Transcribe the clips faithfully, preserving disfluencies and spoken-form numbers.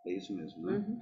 É isso mesmo, né? Uhum.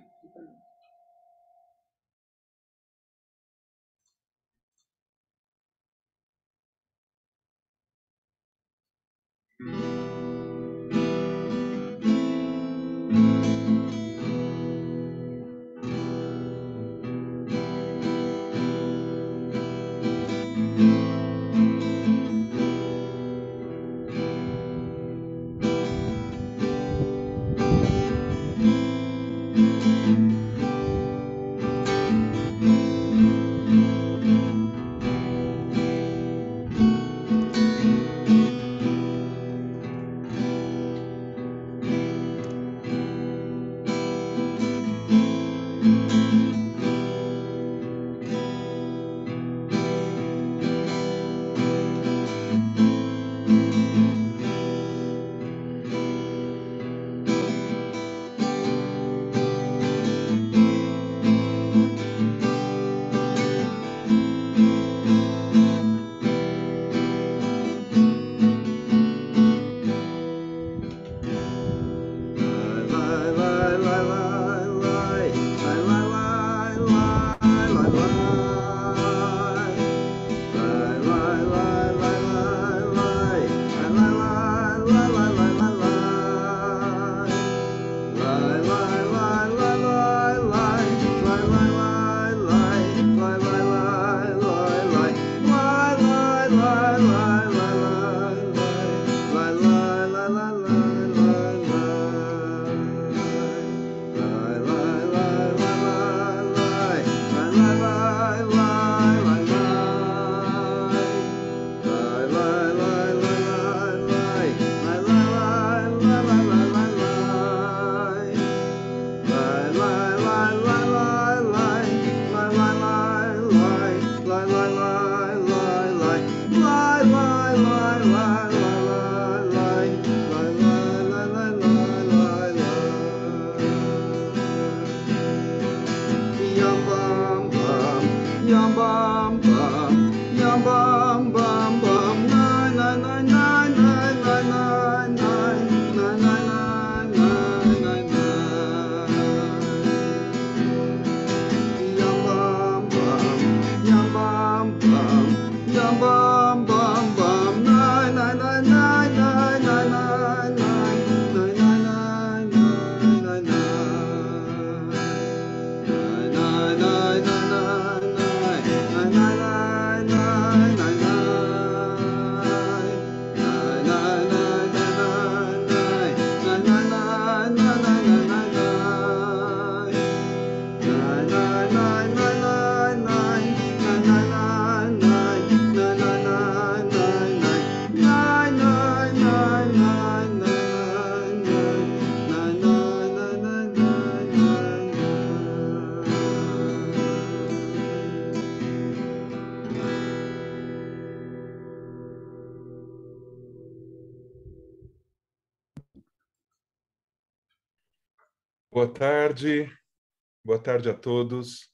Boa tarde, boa tarde a todos,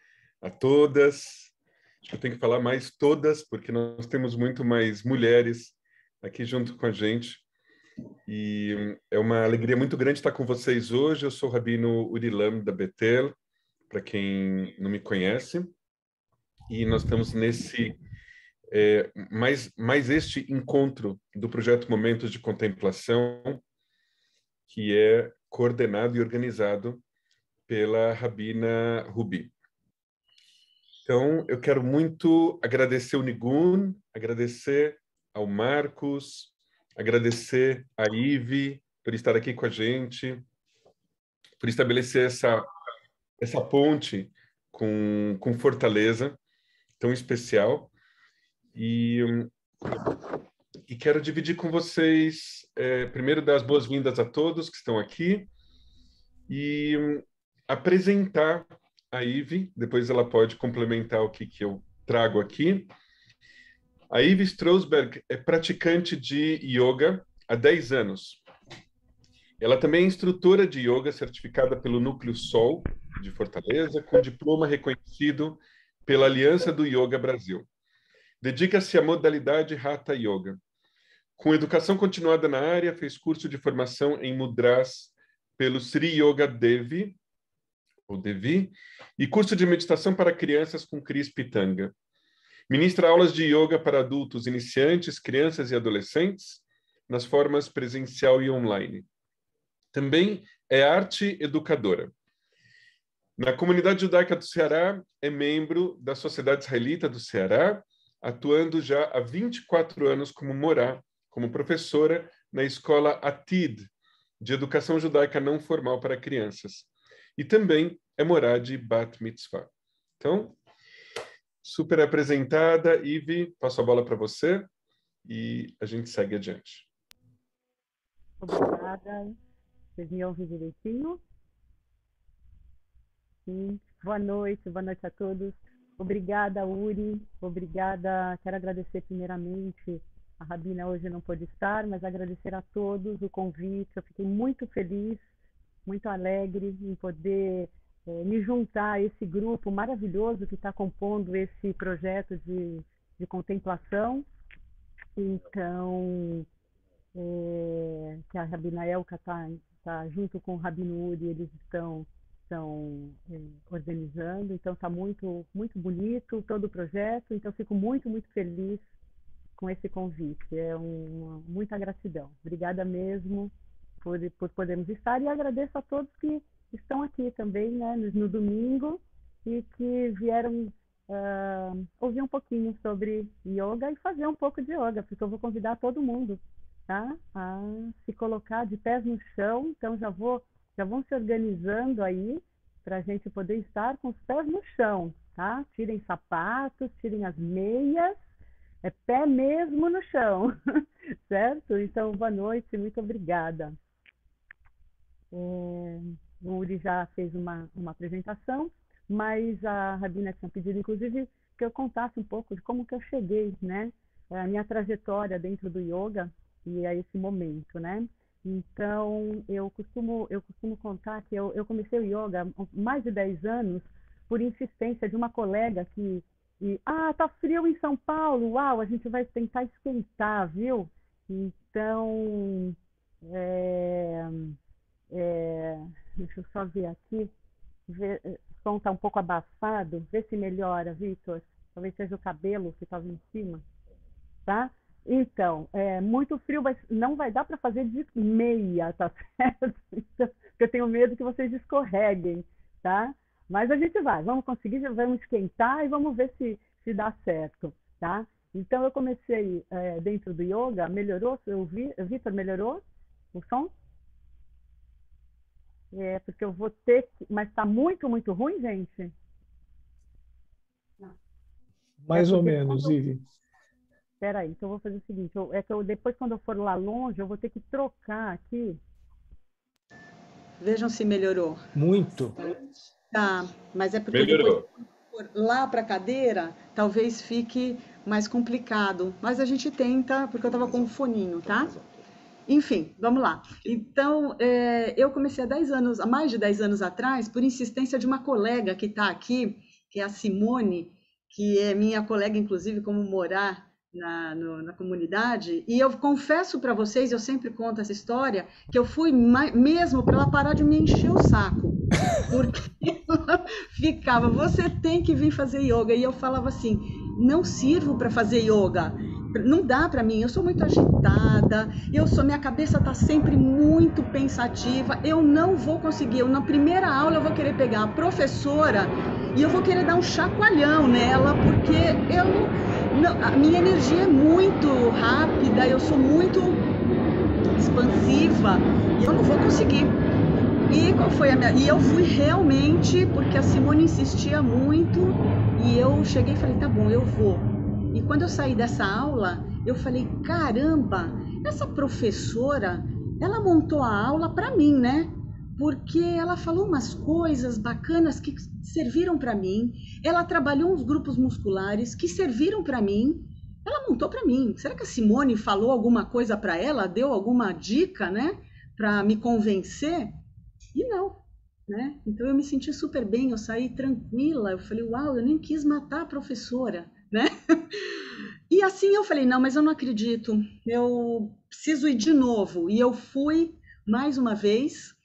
a todas. Acho que eu tenho que falar mais todas, porque nós temos muito mais mulheres aqui junto com a gente. E é uma alegria muito grande estar com vocês hoje. Eu sou o Rabino Urilam da Betel, para quem não me conhece. E nós estamos nesse é, mais, mais este encontro do projeto Momentos de Contemplação, que é coordenado e organizado pela Rabina Rubi. Então, eu quero muito agradecer o Nigun, agradecer ao Marcos, agradecer a Ive por estar aqui com a gente, por estabelecer essa, essa ponte com, com Fortaleza tão especial. E, e quero dividir com vocês, é, primeiro, dar as boas-vindas a todos que estão aqui e um, apresentar a Ive, depois ela pode complementar o que, que eu trago aqui. A Ive Strosberg é praticante de yoga há dez anos. Ela também é instrutora de yoga certificada pelo Núcleo Sol, de Fortaleza, com diploma reconhecido pela Aliança do Yoga Brasil. Dedica-se à modalidade Hatha Yoga. Com educação continuada na área, fez curso de formação em Mudras pelo Sri Yoga Devi, ou Devi, e curso de meditação para crianças com Cris Pitanga. Ministra aulas de yoga para adultos iniciantes, crianças e adolescentes, nas formas presencial e online. Também é arte educadora. Na comunidade judaica do Ceará, é membro da Sociedade Israelita do Ceará, atuando já há vinte e quatro anos como morá, como professora na escola Atid, de educação judaica não formal para crianças. E também é morá de Bat Mitzvah. Então, super apresentada. Ivi, passo a bola para você e a gente segue adiante. Obrigada. Vocês me ouvem direitinho? Sim. Boa noite, boa noite a todos. Obrigada, Uri. Obrigada. Quero agradecer primeiramente. A Rabina hoje não pôde estar, mas agradecer a todos o convite. Eu fiquei muito feliz, muito alegre em poder é, me juntar a esse grupo maravilhoso que está compondo esse projeto de, de contemplação. Então, é, que a Rabina Elka está tá junto com o Rabino Uri, eles estão, estão é, organizando. Então, está muito, muito bonito todo o projeto. Então, fico muito, muito feliz com esse convite. É uma, muita gratidão. Obrigada mesmo por, por podermos estar, e agradeço a todos que estão aqui também, né, no, no domingo, e que vieram uh, ouvir um pouquinho sobre yoga e fazer um pouco de yoga, porque eu vou convidar todo mundo, tá, a se colocar de pés no chão. Então já vou, já vão se organizando aí para a gente poder estar com os pés no chão, tá? Tirem sapatos, tirem as meias, é pé mesmo no chão, certo? Então, boa noite, muito obrigada. É, o Uri já fez uma, uma apresentação, mas a Rabina tinha pedido, inclusive, que eu contasse um pouco de como que eu cheguei, né? A minha trajetória dentro do yoga e a esse momento, né? Então, eu costumo, eu costumo contar que eu, eu comecei o yoga há mais de dez anos por insistência de uma colega que E, ah, tá frio em São Paulo, uau, a gente vai tentar esquentar, viu? Então, é, é, deixa eu só ver aqui, ver, o som tá um pouco abafado, vê se melhora, Vitor. Talvez seja o cabelo que estava em cima, tá? Então, é muito frio, mas não vai dar para fazer de meia, tá certo? Então, eu tenho medo que vocês escorreguem, tá? Mas a gente vai, vamos conseguir, vamos esquentar e vamos ver se, se dá certo, tá? Então, eu comecei é, dentro do yoga, melhorou? Eu vi, Vitor, melhorou o som? É, porque eu vou ter que... Mas está muito, muito ruim, gente? Não. Mais é ou quando... menos, Ivi. Espera aí, então eu vou fazer o seguinte, eu, é que eu, depois, quando eu for lá longe, eu vou ter que trocar aqui. Vejam se melhorou. Muito. Tá, mas é porque Melhorou. depois for lá para a cadeira, talvez fique mais complicado. Mas a gente tenta, porque eu estava com um foninho, tá? Enfim, vamos lá. Então, é, eu comecei há dez anos, há mais de dez anos atrás, por insistência de uma colega que está aqui, que é a Simone, que é minha colega, inclusive, como morar na, no, na comunidade. E eu confesso para vocês, eu sempre conto essa história, que eu fui mesmo para ela parar de me encher o saco. Porque ela ficava, você tem que vir fazer yoga. E eu falava assim, não sirvo para fazer yoga. Não dá para mim, eu sou muito agitada, eu sou, minha cabeça está sempre muito pensativa, eu não vou conseguir. Eu, na primeira aula eu vou querer pegar a professora e eu vou querer dar um chacoalhão nela, porque eu não, a minha energia é muito rápida, eu sou muito expansiva e eu não vou conseguir. E qual foi a minha... E eu fui realmente, porque a Simone insistia muito, e eu cheguei e falei, tá bom, eu vou. E quando eu saí dessa aula, eu falei, caramba, essa professora, ela montou a aula para mim, né? Porque ela falou umas coisas bacanas que serviram para mim, ela trabalhou uns grupos musculares que serviram para mim, ela montou para mim. Será que a Simone falou alguma coisa para ela, deu alguma dica, né? Para me convencer? E não, né? Então eu me senti super bem, eu saí tranquila, eu falei, uau, eu nem quis matar a professora, né? E assim eu falei, não, mas eu não acredito, eu preciso ir de novo. E eu fui mais uma vez,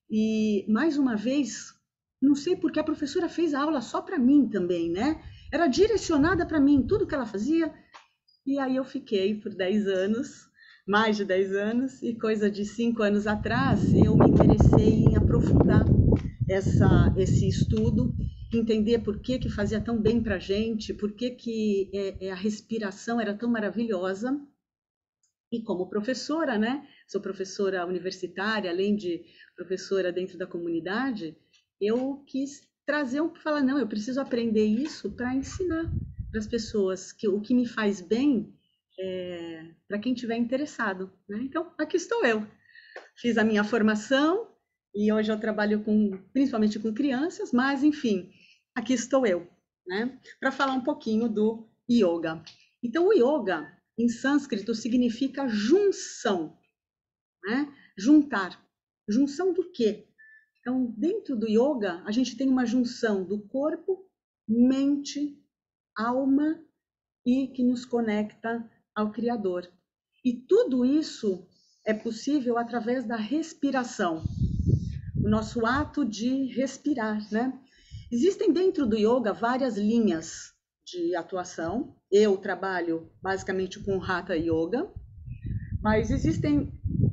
E, mais uma vez, não sei porque a professora fez a aula só para mim também, né? Era direcionada para mim, tudo que ela fazia. E aí eu fiquei por dez anos, mais de dez anos, e coisa de cinco anos atrás, eu me interessei em aprofundar essa, esse estudo, entender por que que fazia tão bem para a gente, por que que é, a respiração era tão maravilhosa. E como professora, né? Sou professora universitária, além de professora dentro da comunidade, eu quis trazer um, falar, não, eu preciso aprender isso para ensinar para as pessoas que o que me faz bem é, para quem tiver interessado, né? Então, aqui estou eu. Fiz a minha formação e hoje eu trabalho com, principalmente com crianças, mas enfim, aqui estou eu, né? Para falar um pouquinho do yoga. Então, o yoga em sânscrito significa junção, né? Juntar. Junção do quê? Então, dentro do yoga, a gente tem uma junção do corpo, mente, alma e que nos conecta ao Criador. E tudo isso é possível através da respiração, o nosso ato de respirar, né? Existem dentro do yoga várias linhas de atuação. Eu trabalho basicamente com Hatha Yoga, mas existem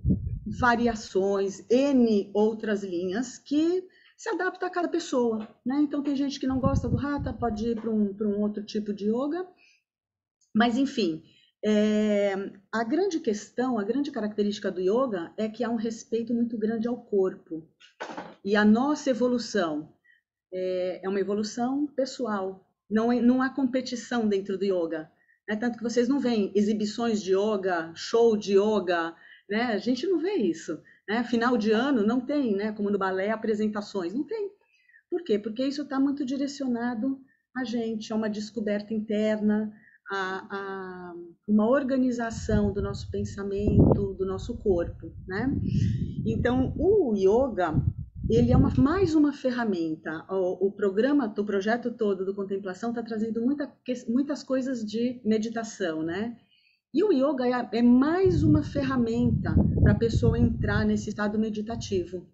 variações, N outras linhas que se adaptam a cada pessoa, né? Então tem gente que não gosta do Hatha, pode ir para um, para um outro tipo de yoga, mas enfim, é, a grande questão, a grande característica do yoga é que há um respeito muito grande ao corpo. E a nossa evolução é, é uma evolução pessoal, não, é, não há competição dentro do yoga. Né? Tanto que vocês não veem exibições de yoga, show de yoga, né? A gente não vê isso. Né? Final de ano não tem, né? Como no balé, apresentações, não tem. Por quê? Porque isso está muito direcionado a gente, a uma descoberta interna, a, a uma organização do nosso pensamento, do nosso corpo, né? Então, o yoga, ele é uma, mais uma ferramenta. O, o programa, o projeto todo do Contemplação está trazendo muita, muitas coisas de meditação, né? E o yoga é, é mais uma ferramenta para a pessoa entrar nesse estado meditativo.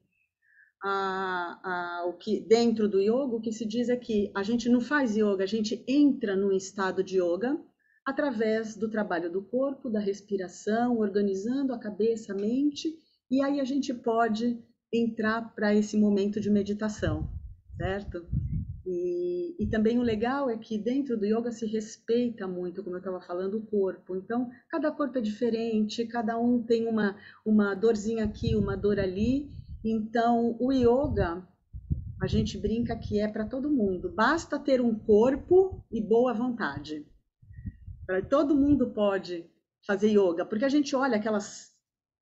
A, a, o que, dentro do yoga, o que se diz é que a gente não faz yoga, a gente entra num estado de yoga através do trabalho do corpo, da respiração, organizando a cabeça, a mente, e aí a gente pode entrar para esse momento de meditação, certo? E, e também o legal é que dentro do yoga se respeita muito, como eu estava falando, o corpo. Então, cada corpo é diferente, cada um tem uma, uma dorzinha aqui, uma dor ali. Então, o yoga, a gente brinca que é para todo mundo. Basta ter um corpo e boa vontade. Todo mundo pode fazer yoga, porque a gente olha aquelas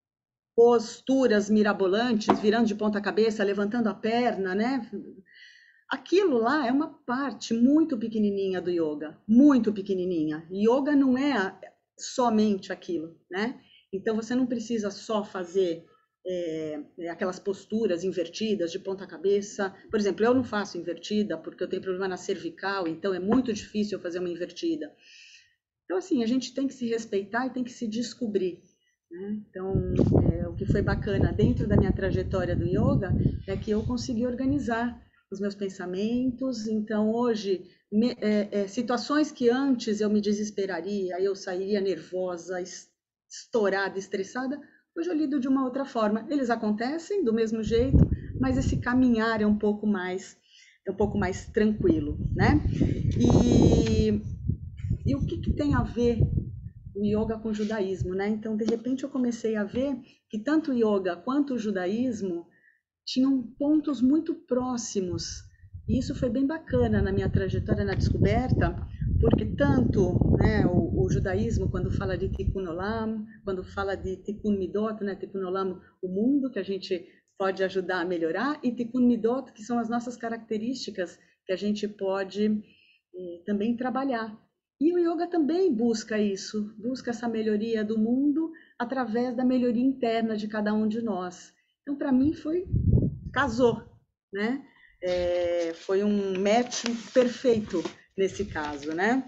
posturas mirabolantes, virando de ponta cabeça, levantando a perna, né? Aquilo lá é uma parte muito pequenininha do yoga, muito pequenininha. Yoga não é somente aquilo, né? Então, você não precisa só fazer é, aquelas posturas invertidas de ponta cabeça. Por exemplo, eu não faço invertida porque eu tenho problema na cervical, então é muito difícil eu fazer uma invertida. Então, assim, a gente tem que se respeitar e tem que se descobrir, né? Então, é, o que foi bacana dentro da minha trajetória do yoga é que eu consegui organizar os meus pensamentos. Então, hoje, me, é, é, situações que antes eu me desesperaria, eu sairia nervosa, estourada, estressada, hoje eu lido de uma outra forma. Eles acontecem do mesmo jeito, mas esse caminhar é um pouco mais, é um pouco mais tranquilo, né? E, e o que, que tem a ver o yoga com o judaísmo, né? Então, de repente, eu comecei a ver que tanto o yoga quanto o judaísmo tinham pontos muito próximos. E isso foi bem bacana na minha trajetória na descoberta, porque tanto, né, o, o judaísmo, quando fala de Tikkun Olam, quando fala de Tikkun Midot, né, Tikkun Olam, o mundo que a gente pode ajudar a melhorar, e Tikkun Midot, que são as nossas características que a gente pode eh, também trabalhar. E o yoga também busca isso, busca essa melhoria do mundo através da melhoria interna de cada um de nós. Então, para mim, foi casou, né? É, foi um match perfeito nesse caso, né?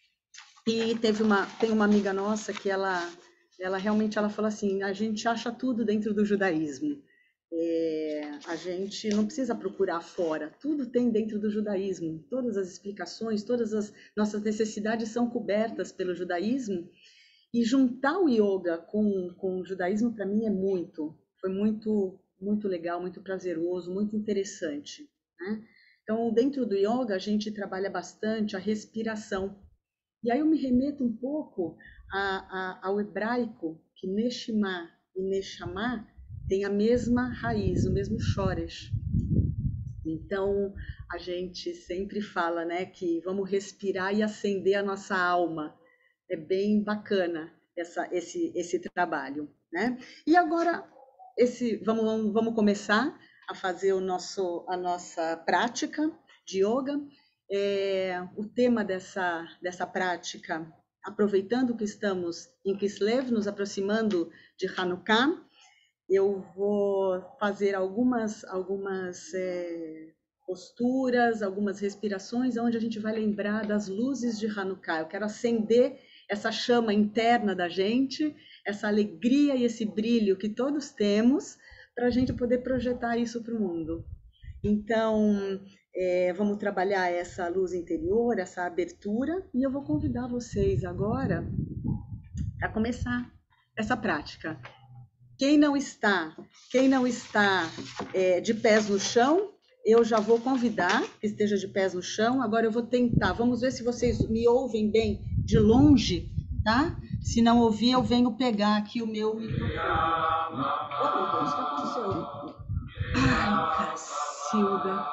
E teve uma, tem uma amiga nossa que ela, ela realmente ela falou assim, a gente acha tudo dentro do judaísmo. É, a gente não precisa procurar fora, tudo tem dentro do judaísmo, todas as explicações, todas as nossas necessidades são cobertas pelo judaísmo, e juntar o yoga com, com o judaísmo para mim é muito, foi muito, muito legal, muito prazeroso, muito interessante, né? Então, dentro do yoga, a gente trabalha bastante a respiração, e aí eu me remeto um pouco a, a, ao hebraico, que Neshima e Neshama tem a mesma raiz, o mesmo shoresh. Então, a gente sempre fala, né, que vamos respirar e acender a nossa alma. É bem bacana essa, esse, esse trabalho, né? E agora, esse, vamos, vamos começar a fazer o nosso, a nossa prática de yoga. É, o tema dessa, dessa prática, aproveitando que estamos em Kislev, nos aproximando de Hanukkah, eu vou fazer algumas, algumas é, posturas, algumas respirações, onde a gente vai lembrar das luzes de Hanukkah. Eu quero acender essa chama interna da gente, essa alegria e esse brilho que todos temos, para a gente poder projetar isso para o mundo. Então, é, vamos trabalhar essa luz interior, essa abertura, e eu vou convidar vocês agora para começar essa prática. Quem não está, quem não está é, de pés no chão, eu já vou convidar que esteja de pés no chão. Agora eu vou tentar, vamos ver se vocês me ouvem bem de longe, tá? Se não ouvir, eu venho pegar aqui o meu microfone. Oh, meu Deus, o que aconteceu? Ai, Cacilda.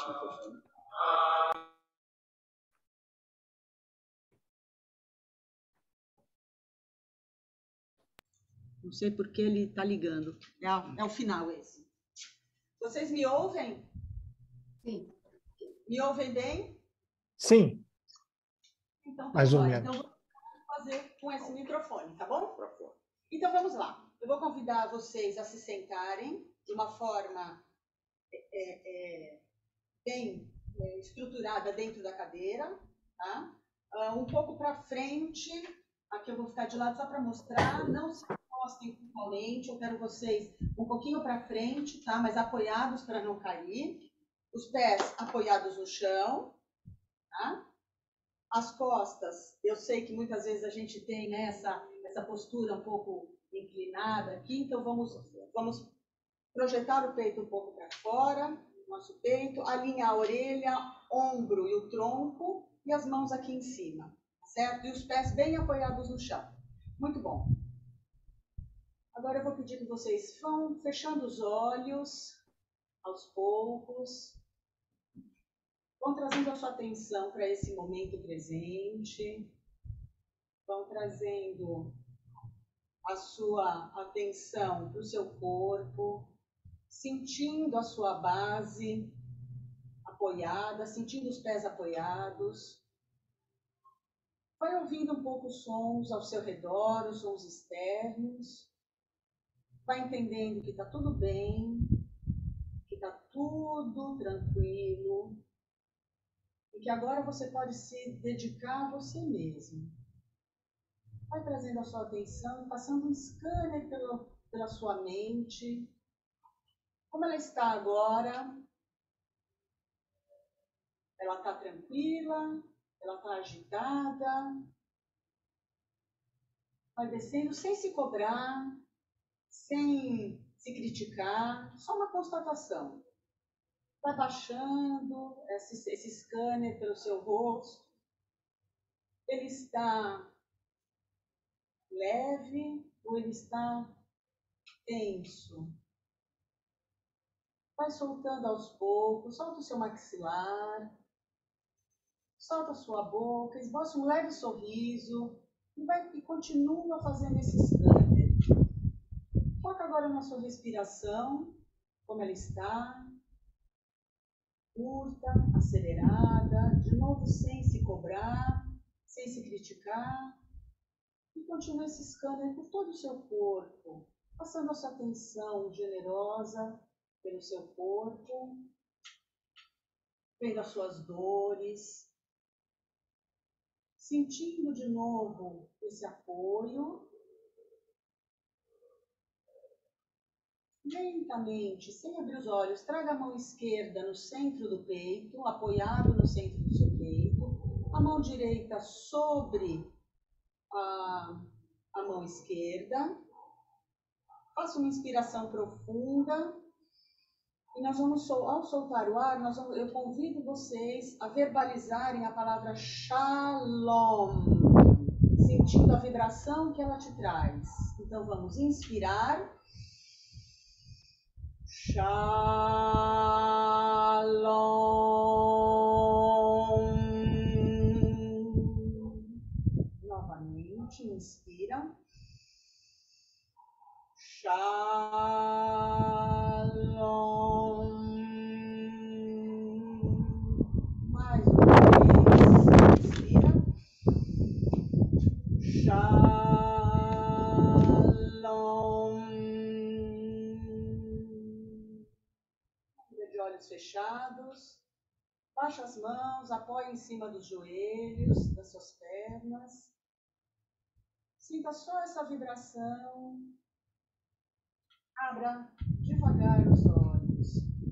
Não sei por que ele está ligando. É, a, é o final esse. Vocês me ouvem? Sim. Me ouvem bem? Sim. Então, tá mais ou jóia. menos. Então, vou fazer com esse microfone, tá bom? Então, vamos lá. Eu vou convidar vocês a se sentarem de uma forma é, é, bem é, estruturada dentro da cadeira, tá? Uh, um pouco para frente. Aqui eu vou ficar de lado só para mostrar. Não se encostem totalmente. Eu quero vocês um pouquinho para frente, tá? Mas apoiados para não cair. Os pés apoiados no chão, tá? As costas, eu sei que muitas vezes a gente tem, né, essa, essa postura um pouco inclinada aqui, então vamos, vamos projetar o peito um pouco para fora, nosso peito, alinhar a orelha, ombro e o tronco, e as mãos aqui em cima, certo? E os pés bem apoiados no chão. Muito bom. Agora eu vou pedir que vocês vão fechando os olhos, aos poucos. Vão trazendo a sua atenção para esse momento presente. Vão trazendo a sua atenção para o seu corpo, sentindo a sua base apoiada, sentindo os pés apoiados. Vai ouvindo um pouco os sons ao seu redor, os sons externos. Vai entendendo que está tudo bem, que está tudo tranquilo. E que agora você pode se dedicar a você mesmo. Vai trazendo a sua atenção, passando um scanner pelo, pela sua mente. Como ela está agora? Ela está tranquila? Ela está agitada? Vai descendo sem se cobrar, sem se criticar, só uma constatação. Vai baixando esse, esse scanner pelo seu rosto. Ele está leve ou ele está tenso? Vai soltando aos poucos, solta o seu maxilar, solta a sua boca, esboça um leve sorriso e, vai, e continua fazendo esse scanner. Foca agora na sua respiração, como ela está. Curta, acelerada, de novo sem se cobrar, sem se criticar. E continue esse scanner por todo o seu corpo, passando a sua atenção generosa pelo seu corpo, vendo as suas dores, sentindo de novo esse apoio lentamente, sem abrir os olhos, traga a mão esquerda no centro do peito, apoiado no centro do seu peito, a mão direita sobre a, a mão esquerda. Faça uma inspiração profunda. E nós vamos, ao soltar o ar, nós vamos, eu convido vocês a verbalizarem a palavra Shalom, sentindo a vibração que ela te traz. Então vamos inspirar. Shalom. Novamente, inspiram. Shalom. Mais uma vez, inspira. Shalom. De olhos fechados. Baixa as mãos, apoie em cima dos joelhos, das suas pernas. Sinta só essa vibração. Abra devagar os olhos.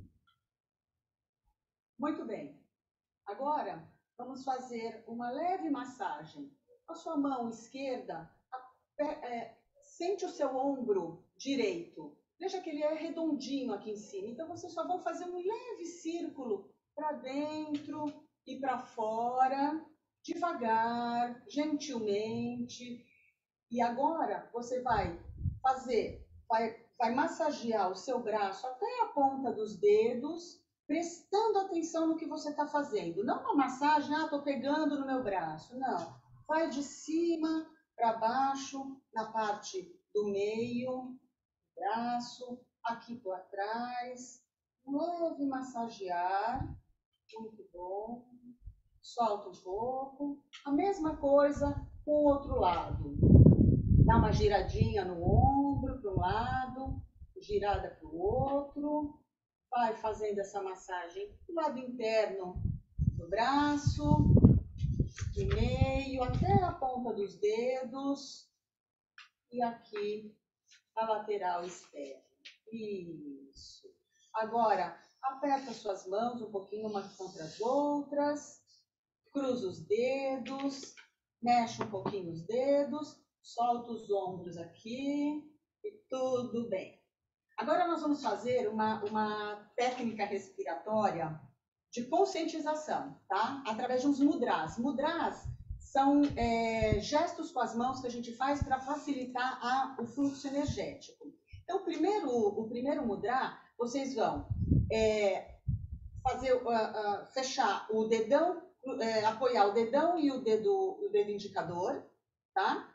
Muito bem. Agora, vamos fazer uma leve massagem. A sua mão esquerda, é, sente o seu ombro direito. Veja que ele é redondinho aqui em cima. Então, vocês só vão fazer um leve círculo para dentro e para fora, devagar, gentilmente. E agora, você vai fazer, vai vai massagear o seu braço até a ponta dos dedos, prestando atenção no que você está fazendo. Não uma massagem, ah, estou pegando no meu braço. Não. Vai de cima para baixo, na parte do meio, do braço, aqui por trás. Leve massagear. Muito bom. Solta um pouco. A mesma coisa com o outro lado. Dá uma giradinha no ombro para um lado, girada para o outro. Vai fazendo essa massagem do lado interno do braço, do meio, até a ponta dos dedos. E aqui a lateral externa. Isso. Agora, aperta suas mãos um pouquinho umas contra as outras. Cruza os dedos. Mexe um pouquinho os dedos. Solta os ombros aqui e tudo bem. Agora nós vamos fazer uma, uma técnica respiratória de conscientização, tá? Através de uns mudras. Mudras são é, gestos com as mãos que a gente faz para facilitar a, o fluxo energético. Então, o primeiro, o primeiro mudra, vocês vão é, fazer, uh, uh, fechar o dedão, uh, apoiar o dedão e o dedo, o dedo indicador, tá?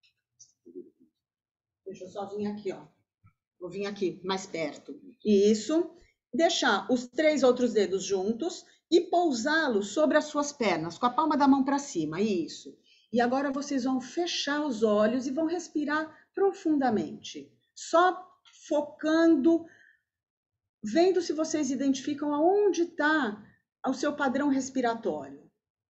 Deixa eu só vir aqui, ó. Vou vir aqui, mais perto. Isso. Deixar os três outros dedos juntos e pousá-los sobre as suas pernas, com a palma da mão para cima. Isso. E agora vocês vão fechar os olhos e vão respirar profundamente. Só focando, vendo se vocês identificam aonde está o seu padrão respiratório.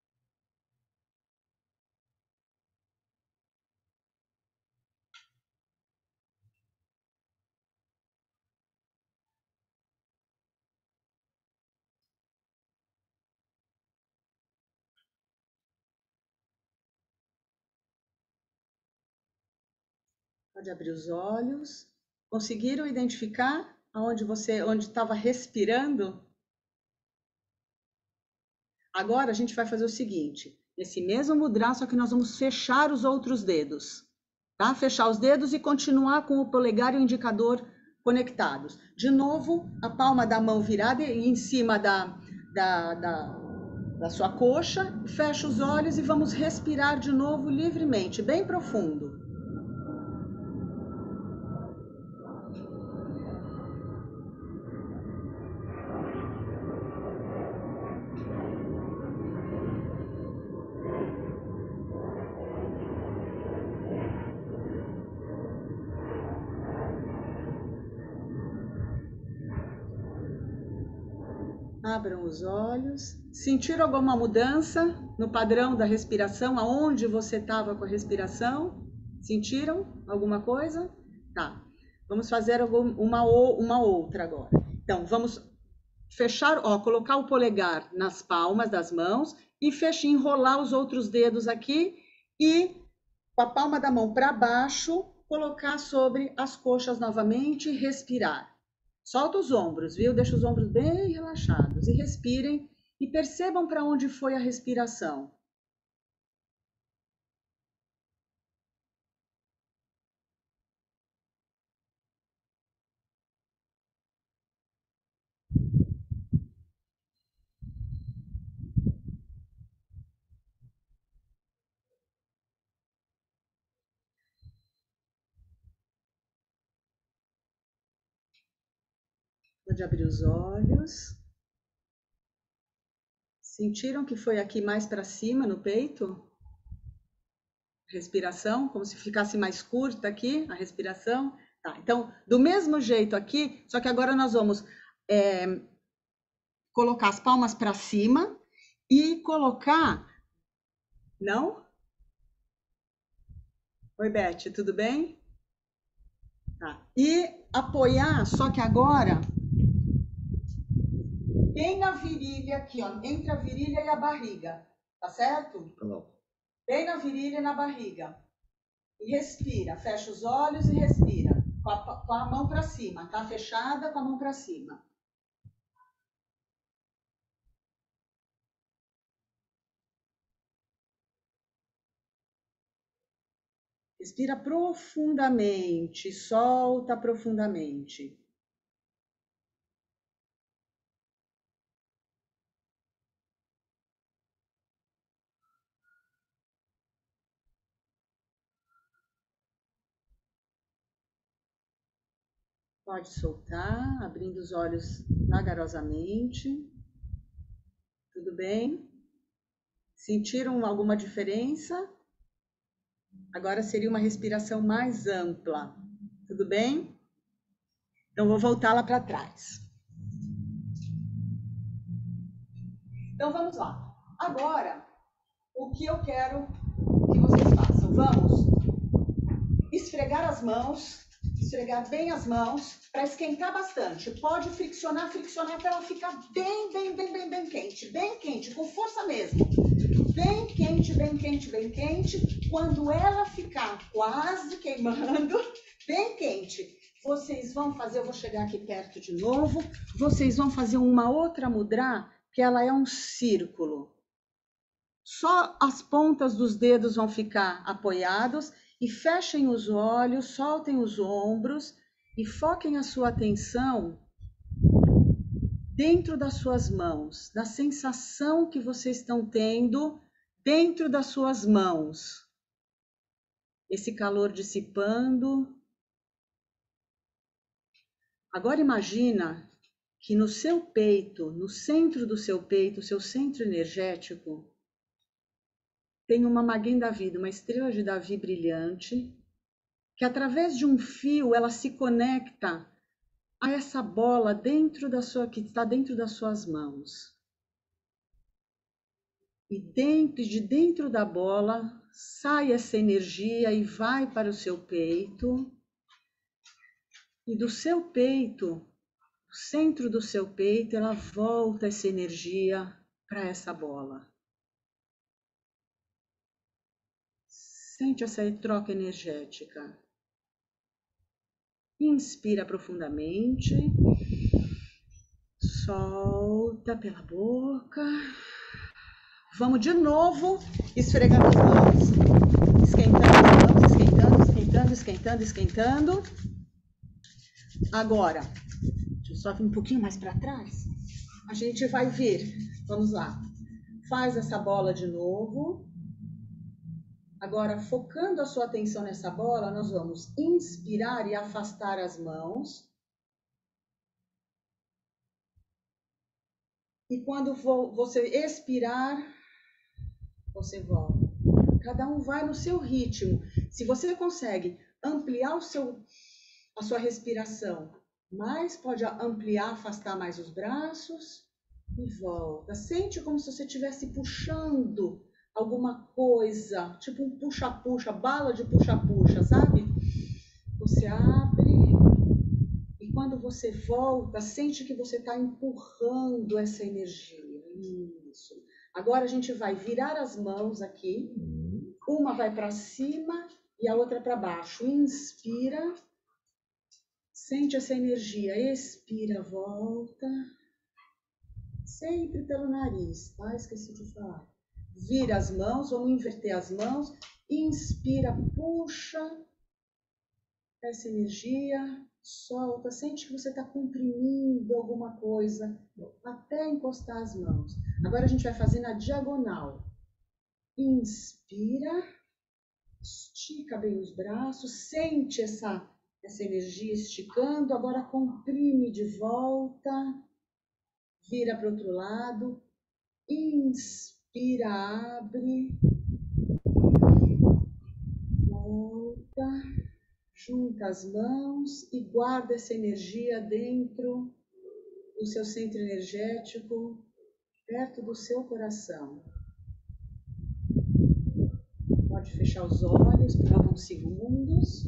Pode abrir os olhos. Conseguiram identificar aonde você, onde estava respirando? Agora a gente vai fazer o seguinte, nesse mesmo mudra, só que nós vamos fechar os outros dedos, tá? Fechar os dedos e continuar com o polegar e o indicador conectados. De novo, a palma da mão virada em cima da, da, da, da sua coxa, fecha os olhos e vamos respirar de novo livremente, bem profundo. Abram os olhos. Sentiram alguma mudança no padrão da respiração? Aonde você estava com a respiração? Sentiram alguma coisa? Tá. Vamos fazer uma, uma outra agora. Então, vamos fechar, ó, colocar o polegar nas palmas das mãos e fechar, enrolar os outros dedos aqui e com a palma da mão para baixo, colocar sobre as coxas novamente e respirar. Solta os ombros, viu? Deixa os ombros bem relaxados e respirem e percebam para onde foi a respiração. Pode abrir os olhos. Sentiram que foi aqui mais para cima no peito? Respiração, como se ficasse mais curta aqui a respiração. Tá, então, do mesmo jeito aqui, só que agora nós vamos é, colocar as palmas para cima e colocar... Não? Oi, Beth, tudo bem? Tá. E apoiar, só que agora... Bem na virilha aqui, ó, entre a virilha e a barriga, tá certo? Não. Bem na virilha e na barriga. E respira, fecha os olhos e respira. Com a, com a mão para cima, tá? Fechada com a mão para cima. Respira profundamente, solta profundamente. Pode soltar, abrindo os olhos vagarosamente. Tudo bem? Sentiram alguma diferença? Agora seria uma respiração mais ampla. Tudo bem? Então, vou voltar lá para trás. Então, vamos lá. Agora, o que eu quero que vocês façam? Vamos esfregar as mãos. Esfregar bem as mãos para esquentar bastante. Pode friccionar, friccionar para ela ficar bem, bem, bem, bem, bem quente. Bem quente, com força mesmo. Bem quente, bem quente, bem quente. Quando ela ficar quase queimando, bem quente, vocês vão fazer, eu vou chegar aqui perto de novo, vocês vão fazer uma outra mudra, que ela é um círculo. Só as pontas dos dedos vão ficar apoiados. E fechem os olhos, soltem os ombros e foquem a sua atenção dentro das suas mãos, na sensação que vocês estão tendo dentro das suas mãos. Esse calor dissipando. Agora imagina que no seu peito, no centro do seu peito, seu centro energético, tem uma Magen David, uma estrela de Davi brilhante, que através de um fio ela se conecta a essa bola dentro da sua, que está dentro das suas mãos. E dentro, de dentro da bola sai essa energia e vai para o seu peito. E do seu peito, do centro do seu peito, ela volta essa energia para essa bola. Sente essa troca energética. Inspira profundamente. Solta pela boca. Vamos de novo esfregando as mãos. Esquentando as mãos, esquentando, esquentando, esquentando, esquentando. Agora, deixa eu só vir um pouquinho mais para trás. A gente vai vir. Vamos lá. Faz essa bola de novo. Agora, focando a sua atenção nessa bola, nós vamos inspirar e afastar as mãos. E quando você expirar, você volta. Cada um vai no seu ritmo. Se você consegue ampliar o seu, a sua respiração, mais pode ampliar, afastar mais os braços e volta. Sente como se você estivesse puxando alguma coisa, tipo um puxa-puxa, bala de puxa-puxa, sabe? Você abre quando você volta, sente que você está empurrando essa energia. Isso. Agora a gente vai virar as mãos aqui. Uma vai para cima e a outra para baixo. Inspira. Sente essa energia. Expira, volta. Sempre pelo nariz, tá? Esqueci de falar. Vira as mãos, vamos inverter as mãos. Inspira, puxa essa energia. Solta, sente que você está comprimindo alguma coisa até encostar as mãos. Agora a gente vai fazer na diagonal. Inspira, estica bem os braços, sente essa, essa energia esticando. Agora comprime de volta, vira para o outro lado. Inspira, abre, volta. Junta as mãos e guarda essa energia dentro do seu centro energético, perto do seu coração. Pode fechar os olhos por alguns segundos.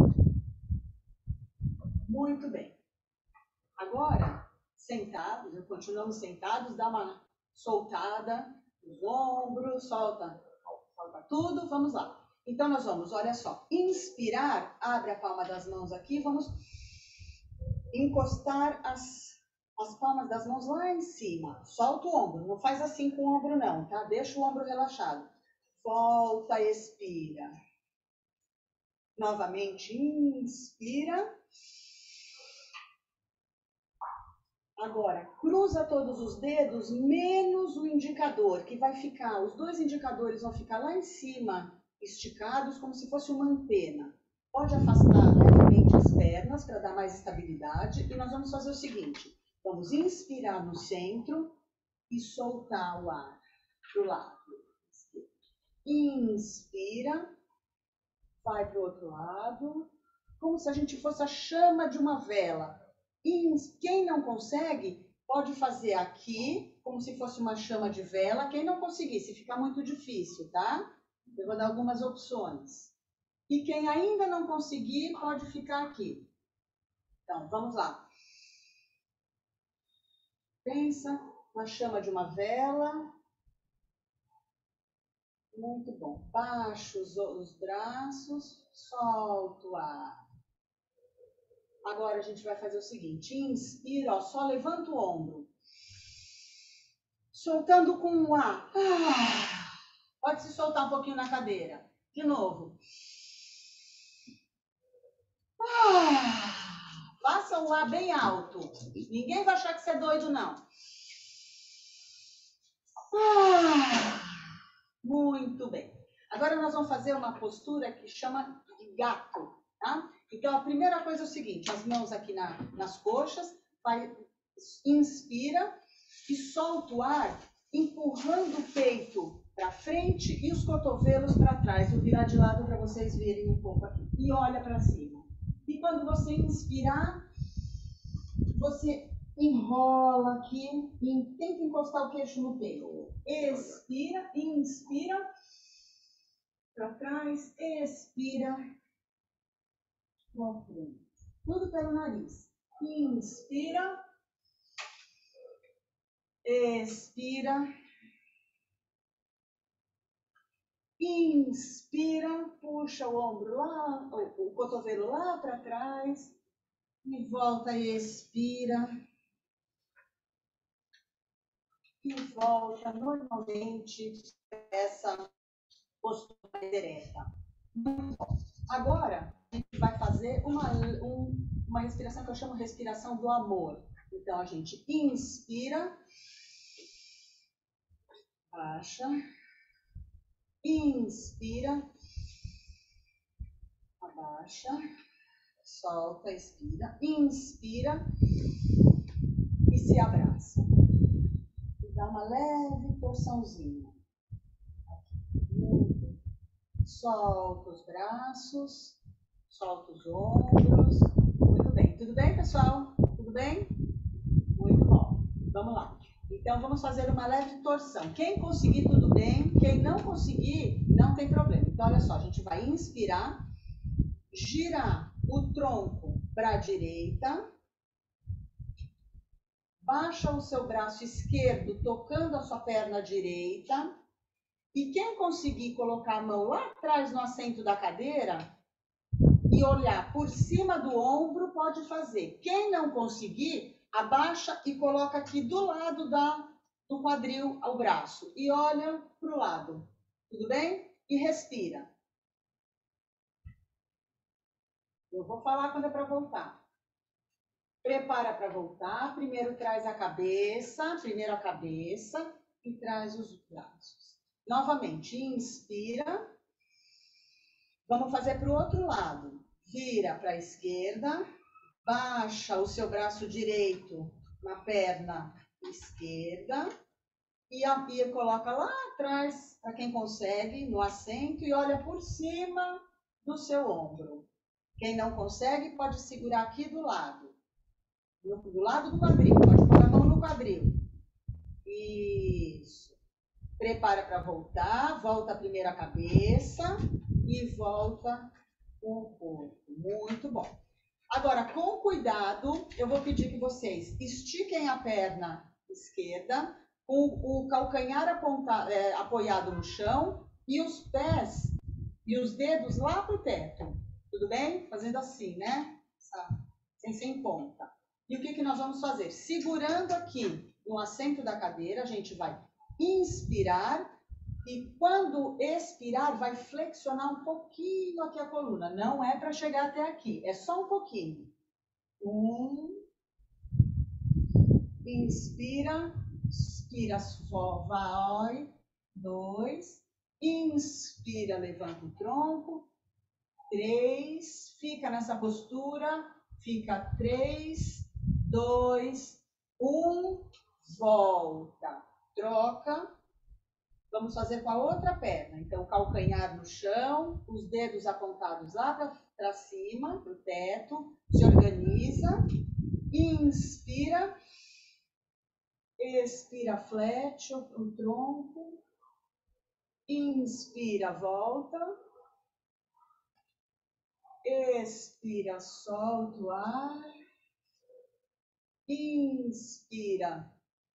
Muito bem. Agora, sentados, continuamos sentados, dá uma soltada nos ombros, solta, solta tudo, vamos lá. Então, nós vamos, olha só, inspirar, abre a palma das mãos aqui, vamos encostar as, as palmas das mãos lá em cima. Solta o ombro, não faz assim com o ombro não, tá? Deixa o ombro relaxado. Volta, expira. Novamente, inspira. Agora, cruza todos os dedos, menos o indicador, que vai ficar, os dois indicadores vão ficar lá em cima, esticados como se fosse uma antena. Pode afastar levemente as pernas para dar mais estabilidade. E nós vamos fazer o seguinte. Vamos inspirar no centro e soltar o ar para o lado. Inspira. Vai para o outro lado. Como se a gente fosse a chama de uma vela. Quem não consegue, pode fazer aqui, como se fosse uma chama de vela. Quem não conseguir, se ficar muito difícil, tá? Eu vou dar algumas opções. E quem ainda não conseguir, pode ficar aqui. Então, vamos lá. Pensa na chama de uma vela. Muito bom. Baixa os, os braços, solta o ar. Agora a gente vai fazer o seguinte. Inspira, ó, só levanta o ombro. Soltando com o ar. Ah! Pode se soltar um pouquinho na cadeira. De novo. Ah, faça o ar bem alto. Ninguém vai achar que você é doido, não. Ah, muito bem. Agora nós vamos fazer uma postura que chama de gato, tá? Então, a primeira coisa é o seguinte. As mãos aqui na, nas coxas. Vai, inspira e solta o ar, empurrando o peito para frente e os cotovelos para trás. Vou virar de lado para vocês verem um pouco aqui. E olha para cima. E quando você inspirar, você enrola aqui e tenta encostar o queixo no peito. Expira, inspira para trás, expira para frente. Tudo pelo nariz. Inspira, expira. Inspira, puxa o ombro lá, o, o cotovelo lá para trás e volta e expira e volta normalmente essa postura ereta. Muito bom. Agora a gente vai fazer uma, um, uma respiração que eu chamo de respiração do amor. Então a gente inspira, baixa. Inspira, abaixa, solta, expira, inspira e se abraça. E dá uma leve torçãozinha. Solta os braços, solta os ombros. Muito bem. Tudo bem, pessoal? Tudo bem? Muito bom. Vamos lá. Então, vamos fazer uma leve torção. Quem conseguir, tudo bem. Quem não conseguir, não tem problema. Então, olha só, a gente vai inspirar, girar o tronco para a direita, baixa o seu braço esquerdo, tocando a sua perna direita. E quem conseguir colocar a mão lá atrás no assento da cadeira e olhar por cima do ombro, pode fazer. Quem não conseguir, abaixa e coloca aqui do lado da, do quadril ao braço. E olha para o lado. Tudo bem? E respira. Eu vou falar quando é para voltar. Prepara para voltar. Primeiro traz a cabeça, primeiro a cabeça e traz os braços. Novamente, inspira. Vamos fazer para o outro lado. Vira para a esquerda. Baixa o seu braço direito na perna esquerda. E, a, e coloca lá atrás, para quem consegue, no assento. E olha por cima do seu ombro. Quem não consegue, pode segurar aqui do lado. Do lado do quadril. Pode pôr a mão no quadril. Isso. Prepara para voltar. Volta primeiro a cabeça e volta o corpo. Muito bom. Agora, com cuidado, eu vou pedir que vocês estiquem a perna esquerda, com o calcanhar aponta, é, apoiado no chão e os pés e os dedos lá para o teto. Tudo bem? Fazendo assim, né? Sem ser em ponta. E o que, que nós vamos fazer? Segurando aqui no assento da cadeira, a gente vai inspirar e quando expirar, vai flexionar um pouquinho aqui a coluna. Não é para chegar até aqui, é só um pouquinho. Um. Inspira. Expira, só vai. Dois. Inspira, levanta o tronco. Três. Fica nessa postura. Fica três. Dois, um, volta, troca. Vamos fazer com a outra perna. Então, calcanhar no chão, os dedos apontados lá para cima, para o teto. Se organiza. Inspira. Expira, flete o tronco. Inspira, volta. Expira, solta o ar. Inspira,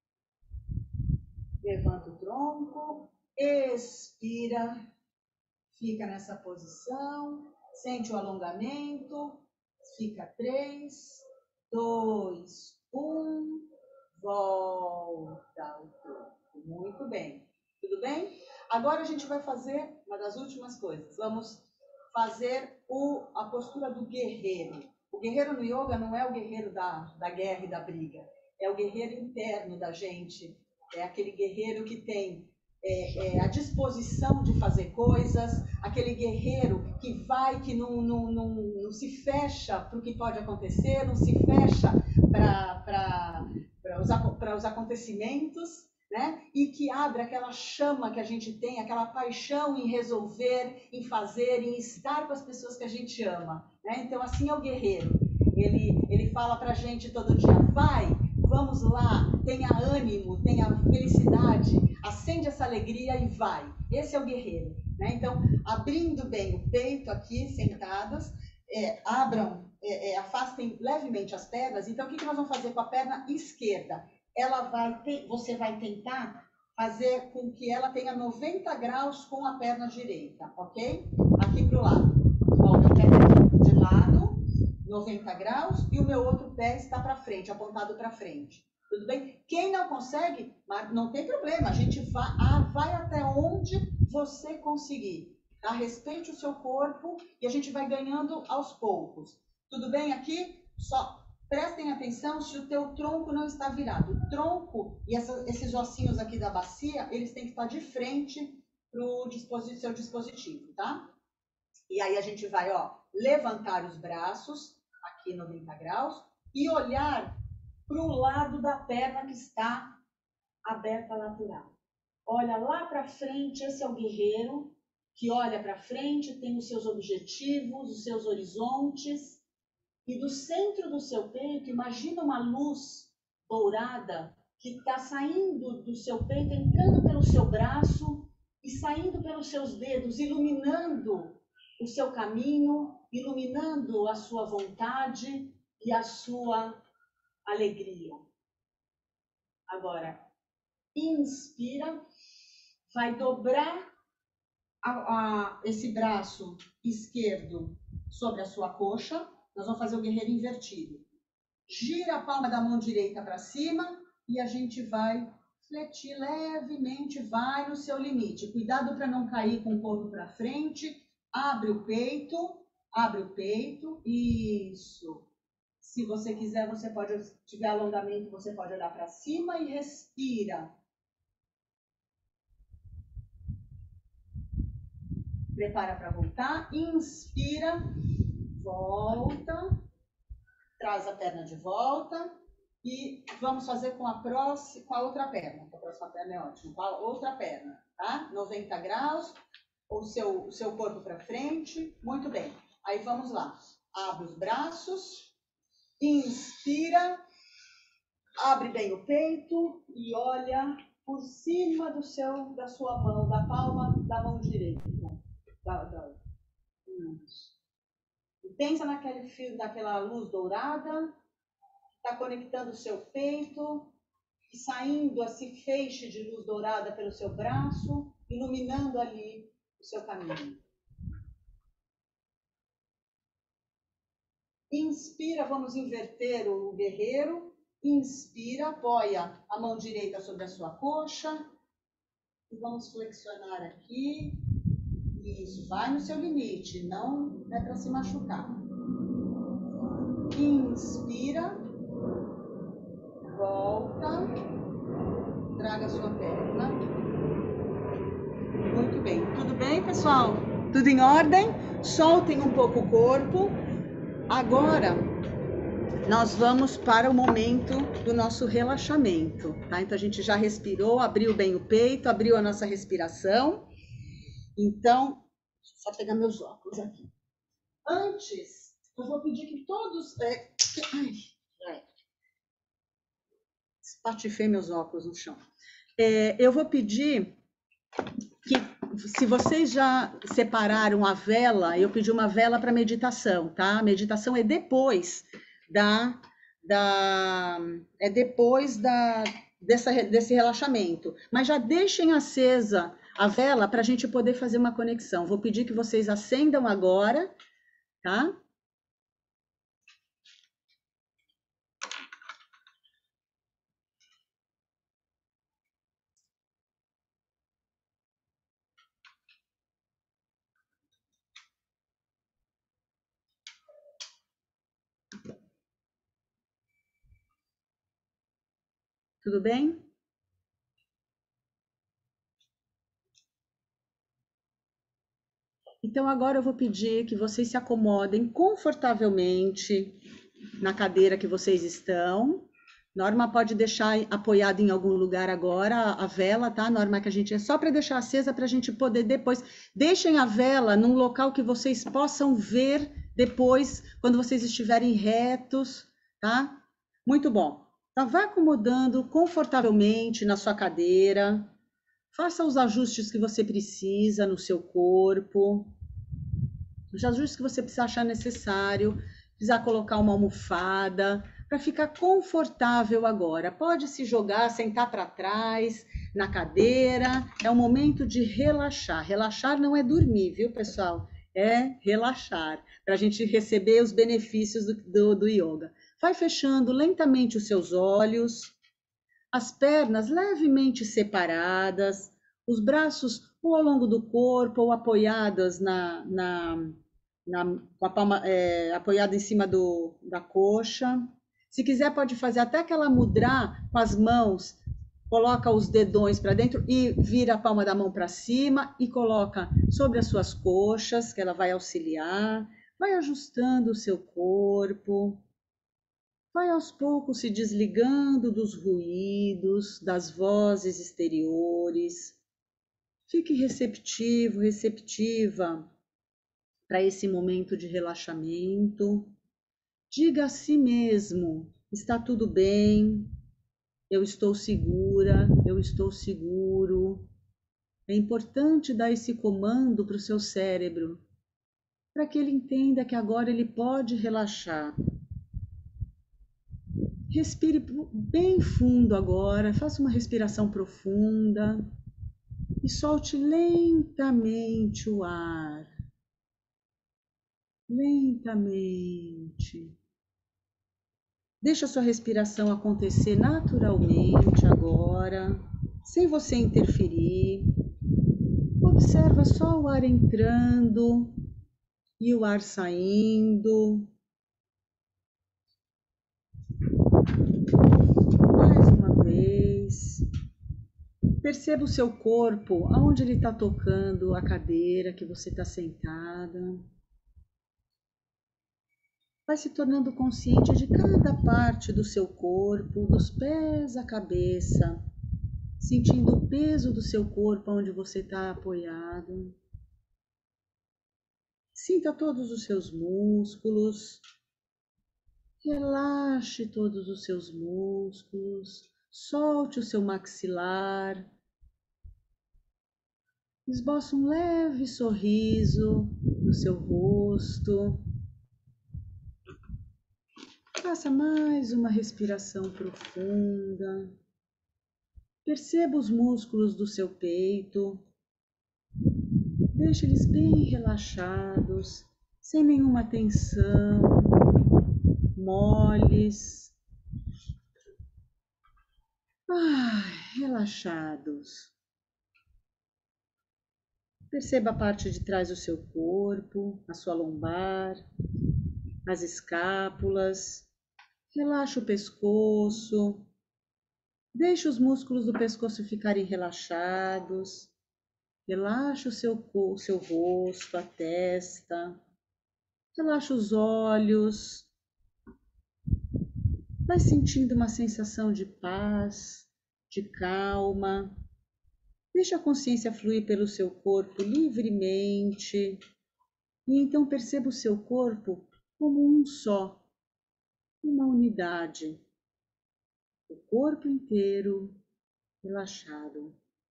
levanta o tronco, expira, fica nessa posição, sente o alongamento, fica três, dois, um, volta o tronco. Muito bem, tudo bem? Agora a gente vai fazer uma das últimas coisas, vamos fazer o, a postura do guerreiro. O guerreiro no yoga não é o guerreiro da, da guerra e da briga, é o guerreiro interno da gente, é aquele guerreiro que tem é, é, a disposição de fazer coisas, aquele guerreiro que vai, que não, não, não, não se fecha para o que pode acontecer, não se fecha para os, os acontecimentos, né? E que abre aquela chama que a gente tem, aquela paixão em resolver, em fazer, em estar com as pessoas que a gente ama, né? Então, assim é o guerreiro. Ele, ele fala pra gente todo dia, vai, vamos lá, tenha ânimo, tenha felicidade, acende essa alegria e vai. Esse é o guerreiro, né? Então, abrindo bem o peito aqui, sentadas, é, abram, é, é, afastem levemente as pernas. Então, o que, que nós vamos fazer com a perna esquerda? Ela vai ter, você vai tentar fazer com que ela tenha noventa graus com a perna direita, ok? Aqui para o lado. Volta o pé de lado, noventa graus, e o meu outro pé está para frente, apontado para frente. Tudo bem? Quem não consegue, não tem problema, a gente vai, vai até onde você conseguir. Tá? Respeite o seu corpo e a gente vai ganhando aos poucos. Tudo bem aqui? Só prestem atenção se o teu tronco não está virado. O tronco e essa, esses ossinhos aqui da bacia, eles têm que estar de frente para o dispositivo, seu dispositivo, tá? E aí a gente vai, ó, levantar os braços, aqui noventa graus, e olhar para o lado da perna que está aberta lateral. Olha lá para frente, esse é o guerreiro, que olha para frente, tem os seus objetivos, os seus horizontes. E do centro do seu peito, imagina uma luz dourada que está saindo do seu peito, entrando pelo seu braço e saindo pelos seus dedos, iluminando o seu caminho, iluminando a sua vontade e a sua alegria. Agora, inspira, vai dobrar a, a, esse braço esquerdo sobre a sua coxa. Nós vamos fazer o guerreiro invertido. Gira a palma da mão direita para cima e a gente vai fletir levemente, vai no seu limite. Cuidado para não cair com o corpo para frente. Abre o peito, abre o peito, isso. Se você quiser, você pode, se tiver alongamento, você pode olhar para cima e respira. Prepara para voltar, inspira, volta, traz a perna de volta e vamos fazer com a próxima, com a outra perna. A próxima perna é ótima, com a outra perna, tá? noventa graus, o seu, o seu corpo para frente, muito bem. Aí vamos lá, abre os braços, inspira, abre bem o peito e olha por cima do seu, da sua mão, da palma da mão direita. Da, da, e pensa naquele fio, naquela luz dourada, está conectando o seu peito e saindo esse feixe de luz dourada pelo seu braço, iluminando ali o seu caminho. Inspira, vamos inverter o guerreiro. Inspira, apoia a mão direita sobre a sua coxa. E vamos flexionar aqui. Isso, vai no seu limite, não é para se machucar. Inspira. Volta. Traga a sua perna. Muito bem. Tudo bem, pessoal? Tudo em ordem? Soltem um pouco o corpo. Agora, nós vamos para o momento do nosso relaxamento, tá? Então, a gente já respirou, abriu bem o peito, abriu a nossa respiração. Então, deixa eu só pegar meus óculos aqui. Antes, eu vou pedir que todos... É, que, ai, ai, espatifei meus óculos no chão. É, eu vou pedir que, se vocês já separaram a vela, eu pedi uma vela para meditação, tá? A meditação é depois da, da é depois da dessa, desse relaxamento. Mas já deixem acesa a vela para a gente poder fazer uma conexão. Vou pedir que vocês acendam agora, tá? Tudo bem? Então, agora eu vou pedir que vocês se acomodem confortavelmente na cadeira que vocês estão. Norma pode deixar apoiada em algum lugar agora a vela, tá? Norma, que a gente é só para deixar acesa para a gente poder depois. Deixem a vela num local que vocês possam ver depois, quando vocês estiverem retos, tá? Muito bom. Então, vai acomodando confortavelmente na sua cadeira. Faça os ajustes que você precisa no seu corpo. Os ajustes que você precisa achar necessário. Precisar colocar uma almofada para ficar confortável agora. Pode se jogar, sentar para trás, na cadeira. É um momento de relaxar. Relaxar não é dormir, viu, pessoal? É relaxar, para a gente receber os benefícios do, do, do yoga. Vai fechando lentamente os seus olhos, as pernas levemente separadas, os braços ou ao longo do corpo ou apoiadas na, na, na com a palma, é, apoiada em cima do, da coxa. Se quiser, pode fazer até aquela mudra com as mãos, coloca os dedões para dentro e vira a palma da mão para cima e coloca sobre as suas coxas, que ela vai auxiliar. Vai ajustando o seu corpo. Vai aos poucos se desligando dos ruídos, das vozes exteriores. Fique receptivo, receptiva para esse momento de relaxamento. Diga a si mesmo, está tudo bem, eu estou segura, eu estou seguro. É importante dar esse comando para o seu cérebro, para que ele entenda que agora ele pode relaxar. Respire bem fundo agora, faça uma respiração profunda e solte lentamente o ar. Lentamente. Deixa a sua respiração acontecer naturalmente agora, sem você interferir. Observa só o ar entrando e o ar saindo. Mais uma vez. Perceba o seu corpo, aonde ele está tocando a cadeira que você está sentada. Vai se tornando consciente de cada parte do seu corpo, dos pés à cabeça, sentindo o peso do seu corpo onde você está apoiado. Sinta todos os seus músculos. Relaxe todos os seus músculos. Solte o seu maxilar. Esboça um leve sorriso no seu rosto. Faça mais uma respiração profunda. Perceba os músculos do seu peito. Deixe eles bem relaxados, sem nenhuma tensão, moles. Ah, relaxados. Perceba a parte de trás do seu corpo, a sua lombar, as escápulas. Relaxa o pescoço. Deixe os músculos do pescoço ficarem relaxados. Relaxa o seu, o seu rosto, a testa. Relaxa os olhos. Vai sentindo uma sensação de paz, de calma. Deixa a consciência fluir pelo seu corpo livremente. E então perceba o seu corpo como um só, uma unidade. O corpo inteiro relaxado.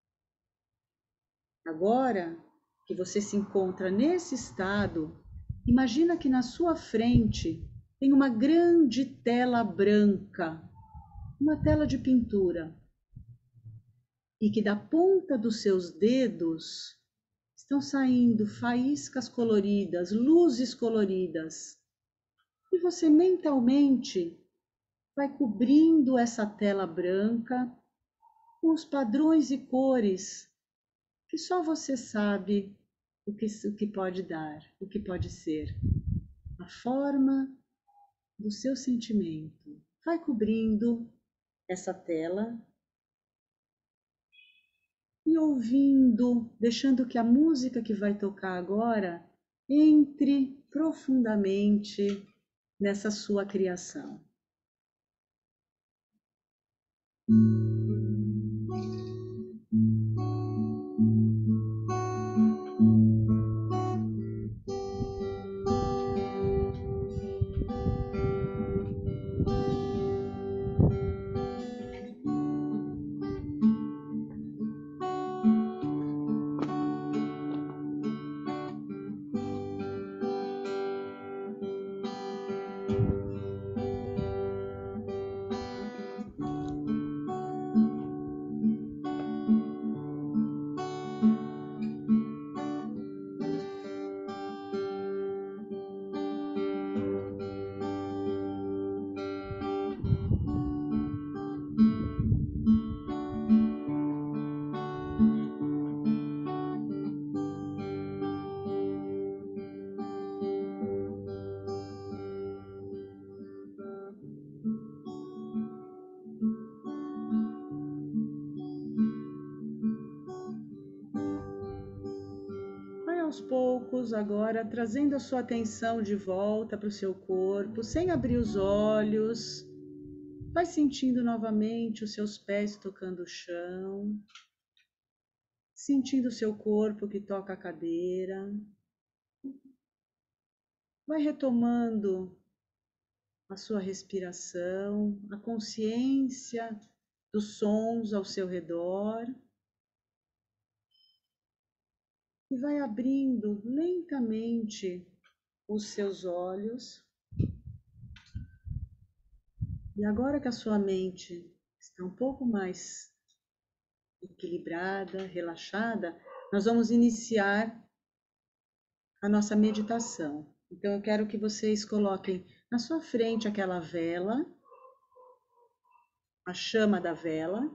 Agora que você se encontra nesse estado, imagina que na sua frente tem uma grande tela branca, uma tela de pintura, e que da ponta dos seus dedos estão saindo faíscas coloridas, luzes coloridas, e você mentalmente vai cobrindo essa tela branca com os padrões e cores que só você sabe o que, o que pode dar, o que pode ser. A forma do seu sentimento. Vai cobrindo essa tela e ouvindo, deixando que a música que vai tocar agora entre profundamente nessa sua criação. Aos poucos, agora trazendo a sua atenção de volta para o seu corpo, sem abrir os olhos, vai sentindo novamente os seus pés tocando o chão, sentindo o seu corpo que toca a cadeira, vai retomando a sua respiração, a consciência dos sons ao seu redor. E vai abrindo lentamente os seus olhos. E agora que a sua mente está um pouco mais equilibrada, relaxada, nós vamos iniciar a nossa meditação. Então eu quero que vocês coloquem na sua frente aquela vela, a chama da vela,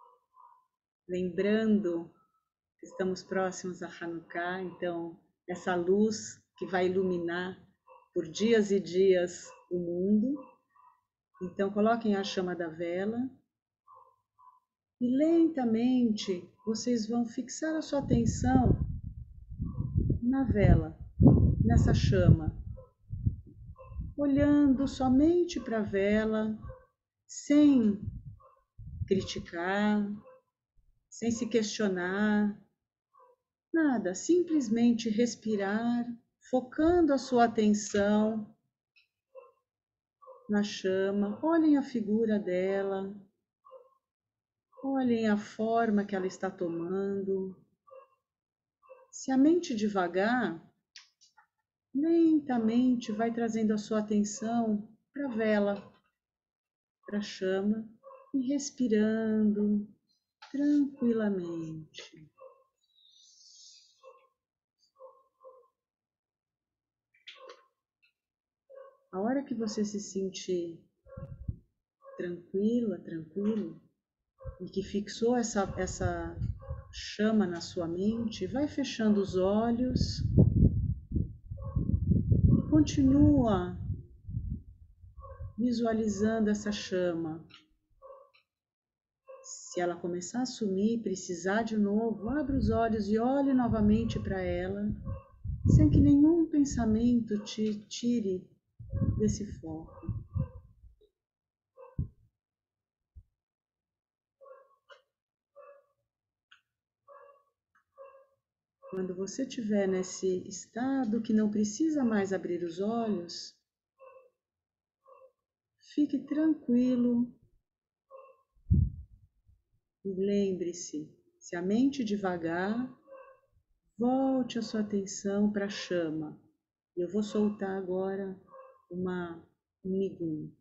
lembrando que estamos próximos a Hanukkah, então essa luz que vai iluminar por dias e dias o mundo. Então coloquem a chama da vela e lentamente vocês vão fixar a sua atenção na vela, nessa chama, olhando somente para a vela, sem criticar, sem se questionar, nada, simplesmente respirar, focando a sua atenção na chama. Olhem a figura dela, olhem a forma que ela está tomando. Se a mente devagar, lentamente vai trazendo a sua atenção para a vela, para a chama e respirando tranquilamente. A hora que você se sentir tranquila, tranquilo, e que fixou essa, essa chama na sua mente, vai fechando os olhos e continua visualizando essa chama. Se ela começar a sumir, precisar de novo, abre os olhos e olhe novamente para ela, sem que nenhum pensamento te tire desse foco. Quando você estiver nesse estado que não precisa mais abrir os olhos, fique tranquilo e lembre-se, se a mente devagar, volte a sua atenção para a chama. Eu vou soltar agora uma, um nigum.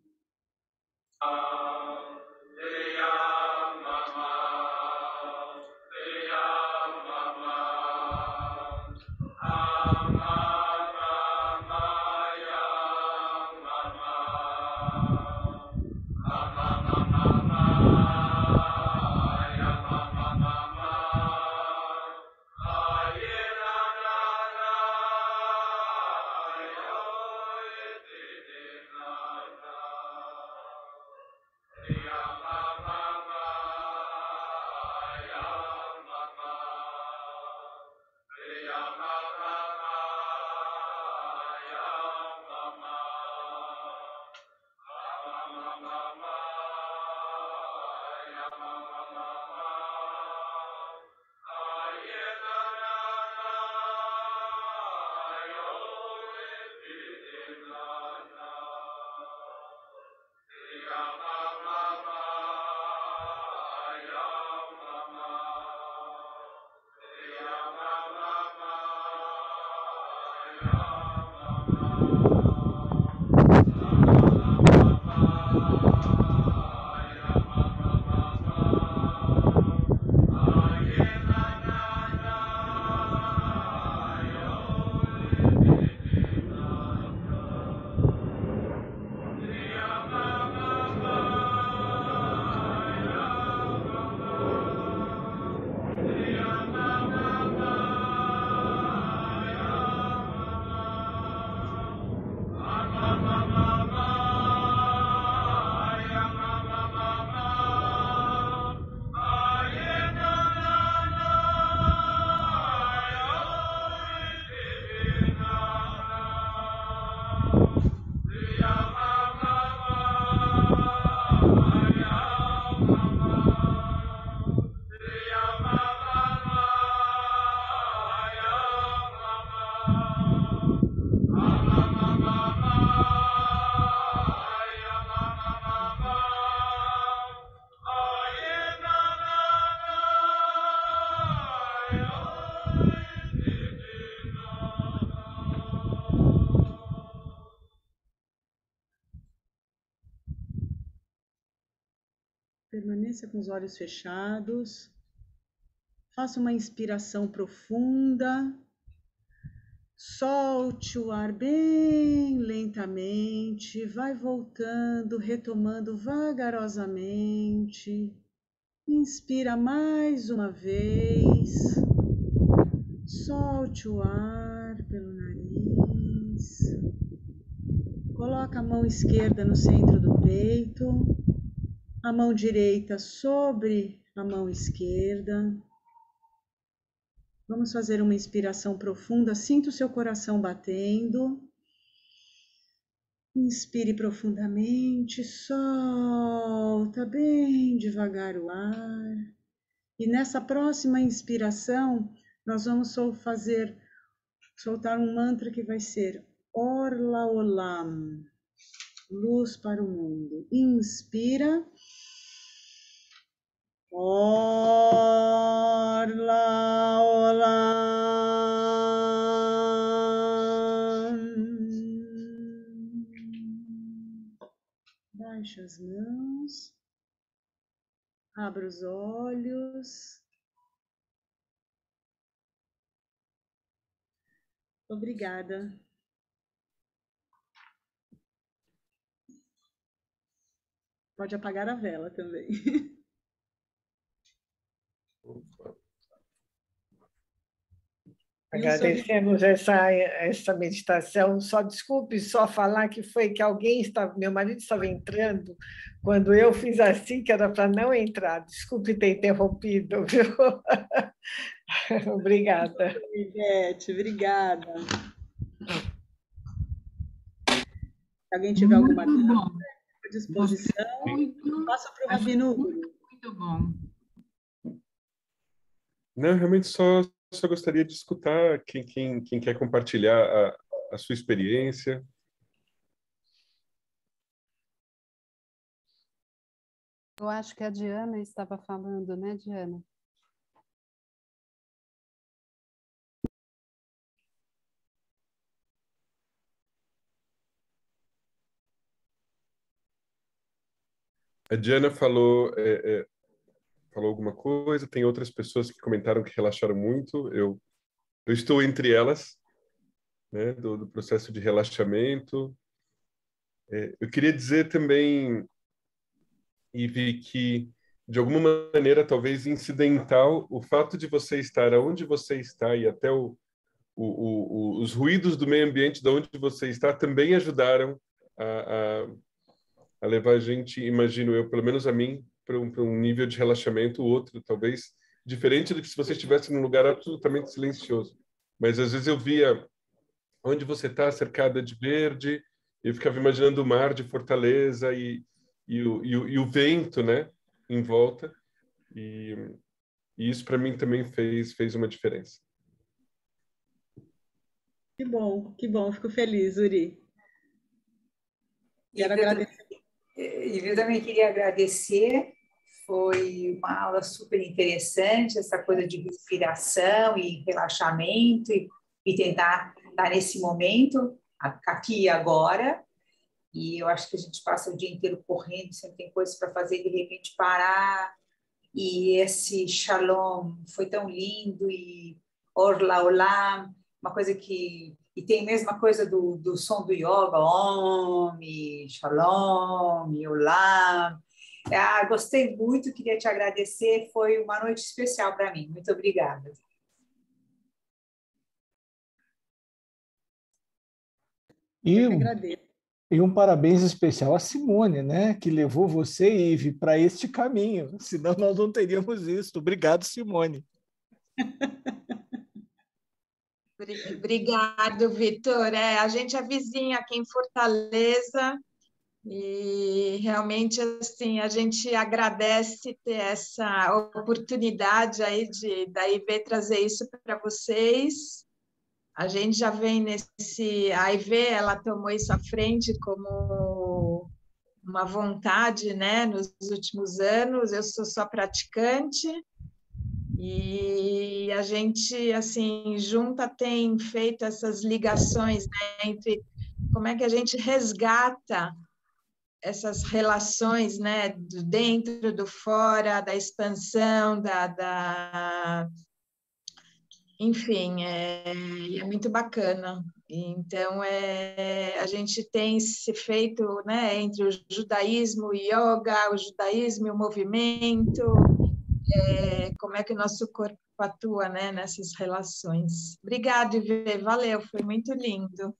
permaneça com os olhos fechados. Faça uma inspiração profunda. Solte o ar bem lentamente. Vai voltando, retomando vagarosamente. Inspira mais uma vez. Solte o ar pelo nariz. Coloca a mão esquerda no centro do peito, a mão direita sobre a mão esquerda. Vamos fazer uma inspiração profunda. Sinta o seu coração batendo. Inspire profundamente, solta bem devagar o ar. E nessa próxima inspiração, nós vamos fazer, soltar um mantra que vai ser Orla Olam, luz para o mundo. Inspira. Orla Olam. Baixa as mãos. Abra os olhos. Obrigada. Pode apagar a vela também. Agradecemos essa, essa meditação. Só desculpe só falar que foi que alguém estava, meu marido estava entrando quando eu fiz assim, que era para não entrar. Desculpe ter interrompido, viu? Obrigada. Ivete, obrigada. Se alguém tiver alguma dúvida, à disposição, muito, passa para o Rabino. Muito, muito bom. Não, realmente só, só gostaria de escutar quem, quem, quem quer compartilhar a, a sua experiência. Eu acho que a Diana estava falando, né, Diana? A Diana falou, é, é, falou alguma coisa, tem outras pessoas que comentaram que relaxaram muito. Eu, eu estou entre elas, né, do, do processo de relaxamento. É, eu queria dizer também, Ivi, que de alguma maneira, talvez incidental, o fato de você estar onde você está e até o, o, o, os ruídos do meio ambiente de onde você está também ajudaram a, a, a levar a gente, imagino eu, pelo menos a mim, para um, para um nível de relaxamento, outro, talvez diferente do que se você estivesse num lugar absolutamente silencioso. Mas às vezes eu via onde você está, cercada de verde, eu ficava imaginando o mar de Fortaleza e, e, o, e, o, e o vento, né, em volta. E, e isso para mim também fez, fez uma diferença. Que bom, que bom, fico feliz, Uri. Quero agradecer. E eu também queria agradecer, foi uma aula super interessante, essa coisa de respiração e relaxamento e, e tentar estar nesse momento, aqui e agora. E eu acho que a gente passa o dia inteiro correndo, sempre tem coisas para fazer, de repente parar. E esse shalom foi tão lindo, e orla olam, uma coisa que... E tem a mesma coisa do, do som do yoga, Om, Shalom, Olam. Ah, gostei muito, queria te agradecer, foi uma noite especial para mim. Muito obrigada. E, Eu que agradeço. e um parabéns especial à Simone, né, que levou você, Ive, para este caminho. Senão nós não teríamos isso. Obrigado, Simone. Obrigado, Vitor. É, a gente é vizinha aqui em Fortaleza e realmente assim a gente agradece ter essa oportunidade aí de da I V trazer isso para vocês. A gente já vem nesse a I V, ela tomou isso à frente como uma vontade, né, nos últimos anos. Eu sou só praticante. E a gente, assim, junta tem feito essas ligações, né, entre como é que a gente resgata essas relações, né, do dentro, do fora, da expansão, da, da... enfim, é, é muito bacana. Então, é, a gente tem se feito, né, entre o judaísmo, o yoga, o judaísmo e o movimento, é, como é que o nosso corpo atua, né, nessas relações. Obrigada, Ivê, valeu, foi muito lindo.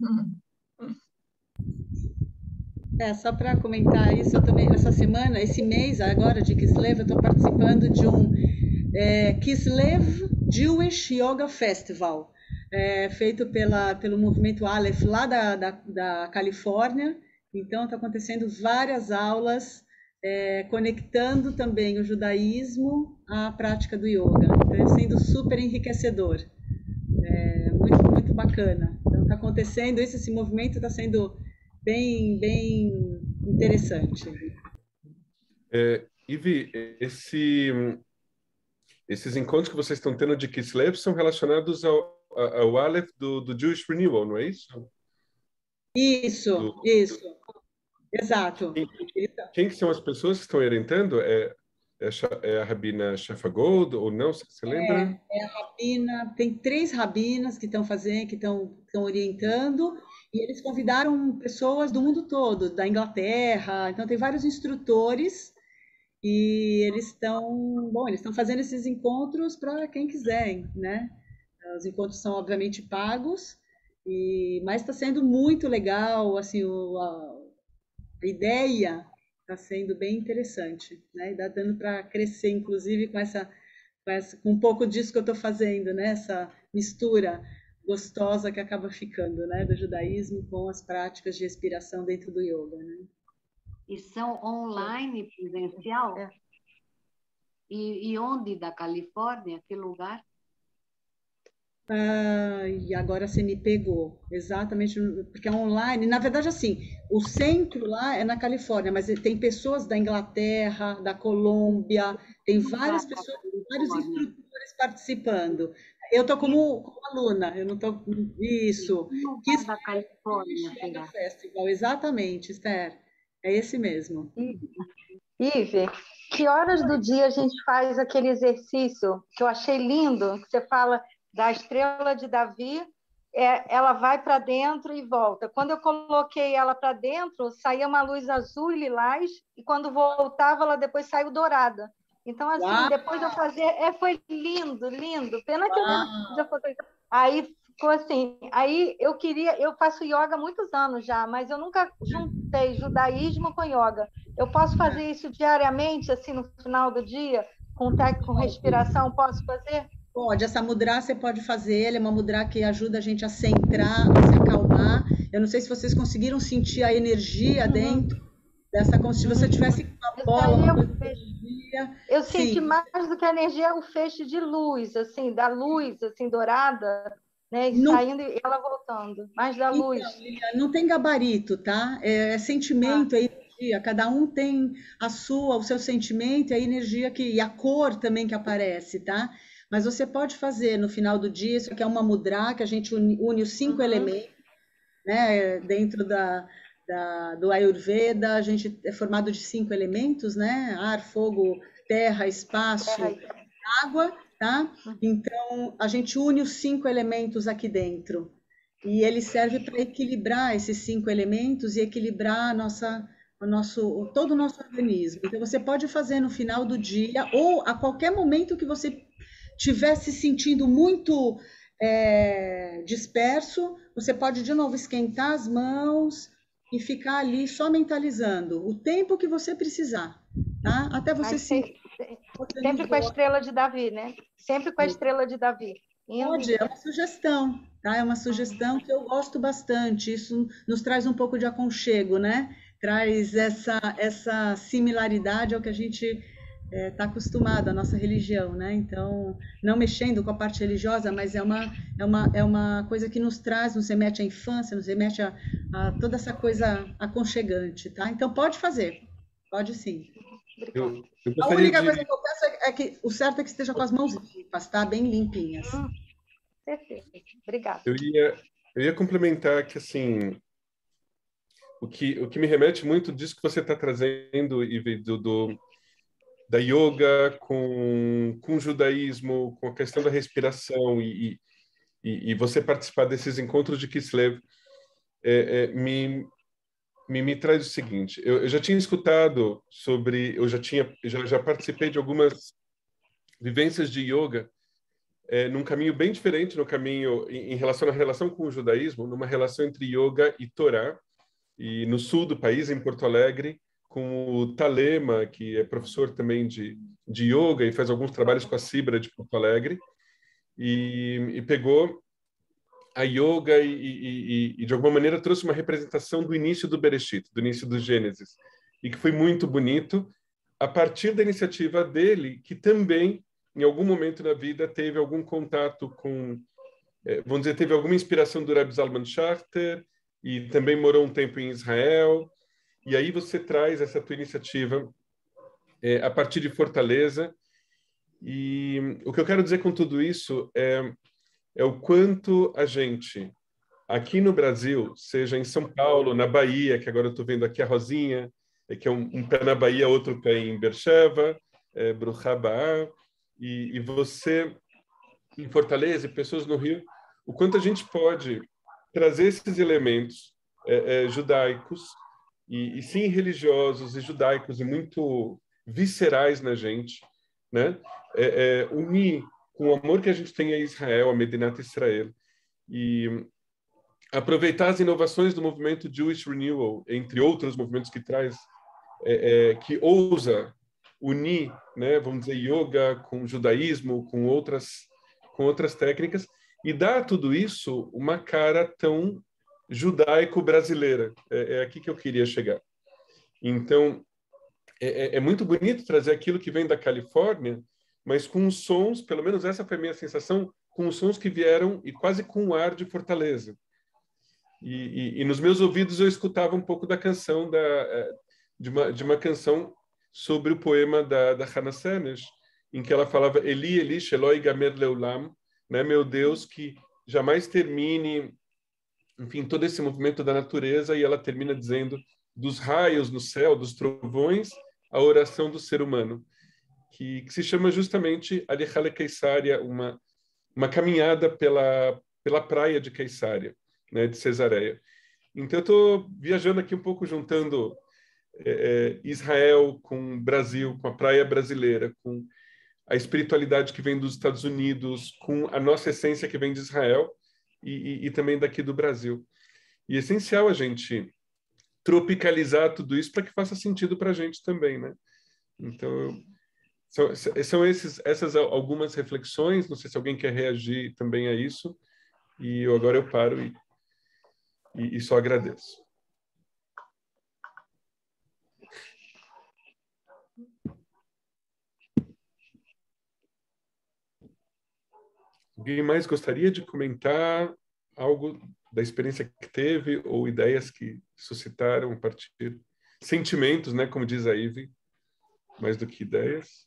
É, só para comentar isso, eu também, essa semana, esse mês agora de Kislev, eu estou participando de um é, Kislev Jewish Yoga Festival, é, feito pela, pelo movimento Aleph lá da, da, da Califórnia. Então, está acontecendo várias aulas é, conectando também o judaísmo à prática do yoga. Então, está sendo super enriquecedor. É, muito, muito bacana. Então, está acontecendo isso, esse movimento está sendo bem, bem interessante. É, Ivi, esse, esses encontros que vocês estão tendo de Kislev são relacionados ao, ao Aleph do, do Jewish Renewal, não é isso? Isso, do, isso. Exato. Quem, quem são as pessoas que estão orientando? É, é, é a Rabina Shafa Gold ou não? Você lembra? É, é a Rabina, tem três rabinas que estão fazendo, que estão, estão orientando, e eles convidaram pessoas do mundo todo, da Inglaterra, então tem vários instrutores, e eles estão, bom, eles estão fazendo esses encontros para quem quiser, né? Os encontros são obviamente pagos, e, mas está sendo muito legal, assim, o, a, a ideia está sendo bem interessante, né? E está dando para crescer, inclusive, com essa, com essa, com um pouco disso que eu estou fazendo, né? Essa mistura gostosa que acaba ficando, né? Do judaísmo com as práticas de respiração dentro do yoga, né? E são online, presencial? É. E, e onde? Da Califórnia? Que lugar? Ah, e agora você me pegou, exatamente, porque é online. Na verdade, assim, o centro lá é na Califórnia, mas tem pessoas da Inglaterra, da Colômbia, tem várias pessoas, vários instrutores participando. Eu estou como, como aluna, eu não estou. Isso. Que da Califórnia, Yoga Festival, exatamente, Esther. É esse mesmo. Ive, que horas do dia a gente faz aquele exercício que eu achei lindo, que você fala da estrela de Davi, é, ela vai para dentro e volta. Quando eu coloquei ela para dentro, saía uma luz azul e lilás, e quando voltava, ela depois saiu dourada. Então, assim, Uau. depois eu fazer... É, foi lindo, lindo. Pena que Uau. eu já fosse... Aí ficou assim... Aí eu queria... Eu faço yoga há muitos anos já, mas eu nunca juntei judaísmo com yoga. Eu posso fazer isso diariamente, assim, no final do dia, com técnica, com respiração, posso fazer? Pode, essa mudra você pode fazer, ela é uma mudra que ajuda a gente a centrar, a se acalmar. Eu não sei se vocês conseguiram sentir a energia uhum. dentro dessa, como se você tivesse uma bola, uma coisa de energia. Eu senti Sim. mais do que a energia, o feixe de luz, assim, da luz, assim, dourada, né, e não... saindo e ela voltando, mais da então, luz. Não tem gabarito, tá? É, é sentimento, ah. é energia, cada um tem a sua, o seu sentimento e a energia que, e a cor também que aparece, tá? Mas você pode fazer no final do dia, isso aqui é uma mudra, que a gente une, une os cinco uhum. elementos, né? Dentro da, da, do Ayurveda, a gente é formado de cinco elementos, né? Ar, fogo, terra, espaço, terra. água, tá? Então, a gente une os cinco elementos aqui dentro. E ele serve para equilibrar esses cinco elementos e equilibrar a nossa, o nosso, todo o nosso organismo. Então, você pode fazer no final do dia ou a qualquer momento que você estiver se sentindo muito é, disperso, você pode de novo esquentar as mãos e ficar ali só mentalizando o tempo que você precisar, tá? Até você Mas se... Sempre com a estrela de Davi, né? Sempre com a estrela de Davi. Pode, é uma sugestão, tá? É uma sugestão que eu gosto bastante. Isso nos traz um pouco de aconchego, né? Traz essa, essa similaridade ao que a gente... está é, acostumado à nossa religião, né? Então, não mexendo com a parte religiosa, mas é uma, é uma, é uma coisa que nos traz, nos remete à infância, nos remete a, a toda essa coisa aconchegante, tá? Então, pode fazer, pode sim. Eu, eu a única de... coisa que eu peço é, é que o certo é que esteja com as mãos limpas, tá? Bem limpinhas. Hum, perfeito, obrigada. Eu ia, eu ia complementar que, assim, o que, o que me remete muito disso que você está trazendo, Ivi, do, do, da yoga com, com o judaísmo, com a questão da respiração e, e, e você participar desses encontros de Kislev, é, é, me, me, me traz o seguinte, eu, eu já tinha escutado sobre, eu já, tinha, já, já participei de algumas vivências de yoga é, num caminho bem diferente, no caminho em, em relação à relação com o judaísmo, numa relação entre yoga e Torá, e no sul do país, em Porto Alegre, com o Talema, que é professor também de, de yoga e faz alguns trabalhos com a Cibra de Porto Alegre, e, e pegou a yoga e, e, e, de alguma maneira, trouxe uma representação do início do Bereshit, do início do Gênesis, e que foi muito bonito, a partir da iniciativa dele, que também, em algum momento na vida, teve algum contato com, vamos dizer, teve alguma inspiração do Rebbe Zalman Schachter, e também morou um tempo em Israel, e aí você traz essa tua iniciativa é, a partir de Fortaleza, e o que eu quero dizer com tudo isso é, é o quanto a gente, aqui no Brasil, seja em São Paulo, na Bahia, que agora eu estou vendo aqui a Rosinha, é, que é um, um pé na Bahia, outro pé em Beersheba, é, Bruchá Ba'á, e, e você em Fortaleza e pessoas no Rio, o quanto a gente pode trazer esses elementos é, é, judaicos e, e sim religiosos e judaicos e muito viscerais na gente, né? É, é, unir com o amor que a gente tem a Israel, a Medinat Israel, e aproveitar as inovações do movimento Jewish Renewal, entre outros movimentos que traz, é, é, que ousa unir, né? Vamos dizer, yoga com judaísmo, com outras, com outras técnicas, e dar a tudo isso uma cara tão judaico-brasileira. É, é aqui que eu queria chegar. Então, é, é muito bonito trazer aquilo que vem da Califórnia, mas com sons, pelo menos essa foi a minha sensação, com sons que vieram e quase com o ar de Fortaleza. E, e, e nos meus ouvidos eu escutava um pouco da canção, da, de, uma, de uma canção sobre o poema da, da Hannah Senesh, em que ela falava Eli, Eli, Sheloi Gamer Leulam, né, meu Deus, que jamais termine, enfim, todo esse movimento da natureza, e ela termina dizendo dos raios no céu, dos trovões, a oração do ser humano, que, que se chama justamente Alihale Keisária, uma, uma caminhada pela, pela praia de Keisária, né, de Cesareia. Então, eu estou viajando aqui um pouco, juntando é, Israel com Brasil, com a praia brasileira, com a espiritualidade que vem dos Estados Unidos, com a nossa essência que vem de Israel e, e, e também daqui do Brasil. E é essencial a gente tropicalizar tudo isso para que faça sentido para a gente também, né? Então, eu, são, são esses, essas algumas reflexões, não sei se alguém quer reagir também a isso, e eu, agora eu paro e, e, e só agradeço. Alguém mais gostaria de comentar algo da experiência que teve ou ideias que suscitaram a partir sentimentos, né, como diz a Ivy, mais do que ideias?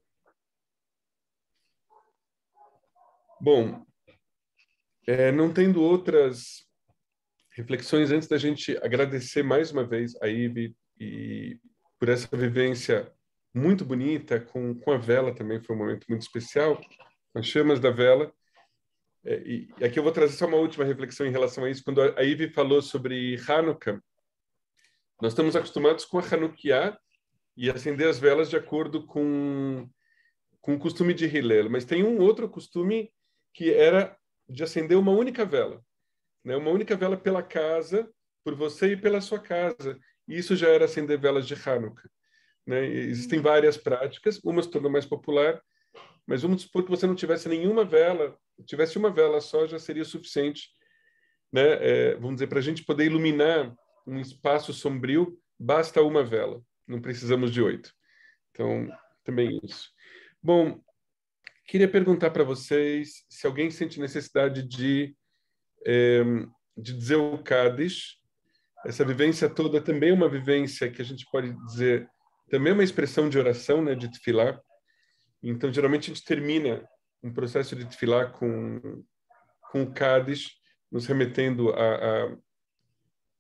Bom, é, não tendo outras reflexões, antes da gente agradecer mais uma vez a Ivy e por essa vivência muito bonita com, com a vela também, foi um momento muito especial, com as chamas da vela. É, e aqui eu vou trazer só uma última reflexão em relação a isso. Quando a Ivy falou sobre Hanukkah, nós estamos acostumados com a Hanukkah e acender as velas de acordo com, com o costume de Hillel, mas tem um outro costume que era de acender uma única vela, né? Uma única vela pela casa, por você e pela sua casa. E isso já era acender velas de Hanukkah, né? Existem várias práticas, uma se tornou mais popular, mas vamos supor que você não tivesse nenhuma vela, tivesse uma vela só, já seria suficiente, né? É, vamos dizer, para a gente poder iluminar um espaço sombrio, basta uma vela, não precisamos de oito. Então, também isso. Bom, queria perguntar para vocês se alguém sente necessidade de, é, de dizer o Kaddish. Essa vivência toda também é uma vivência que a gente pode dizer, também é uma expressão de oração, né, de tefilá. Então, geralmente, a gente termina um processo de tefilá com, com o Kaddish, nos remetendo a, a,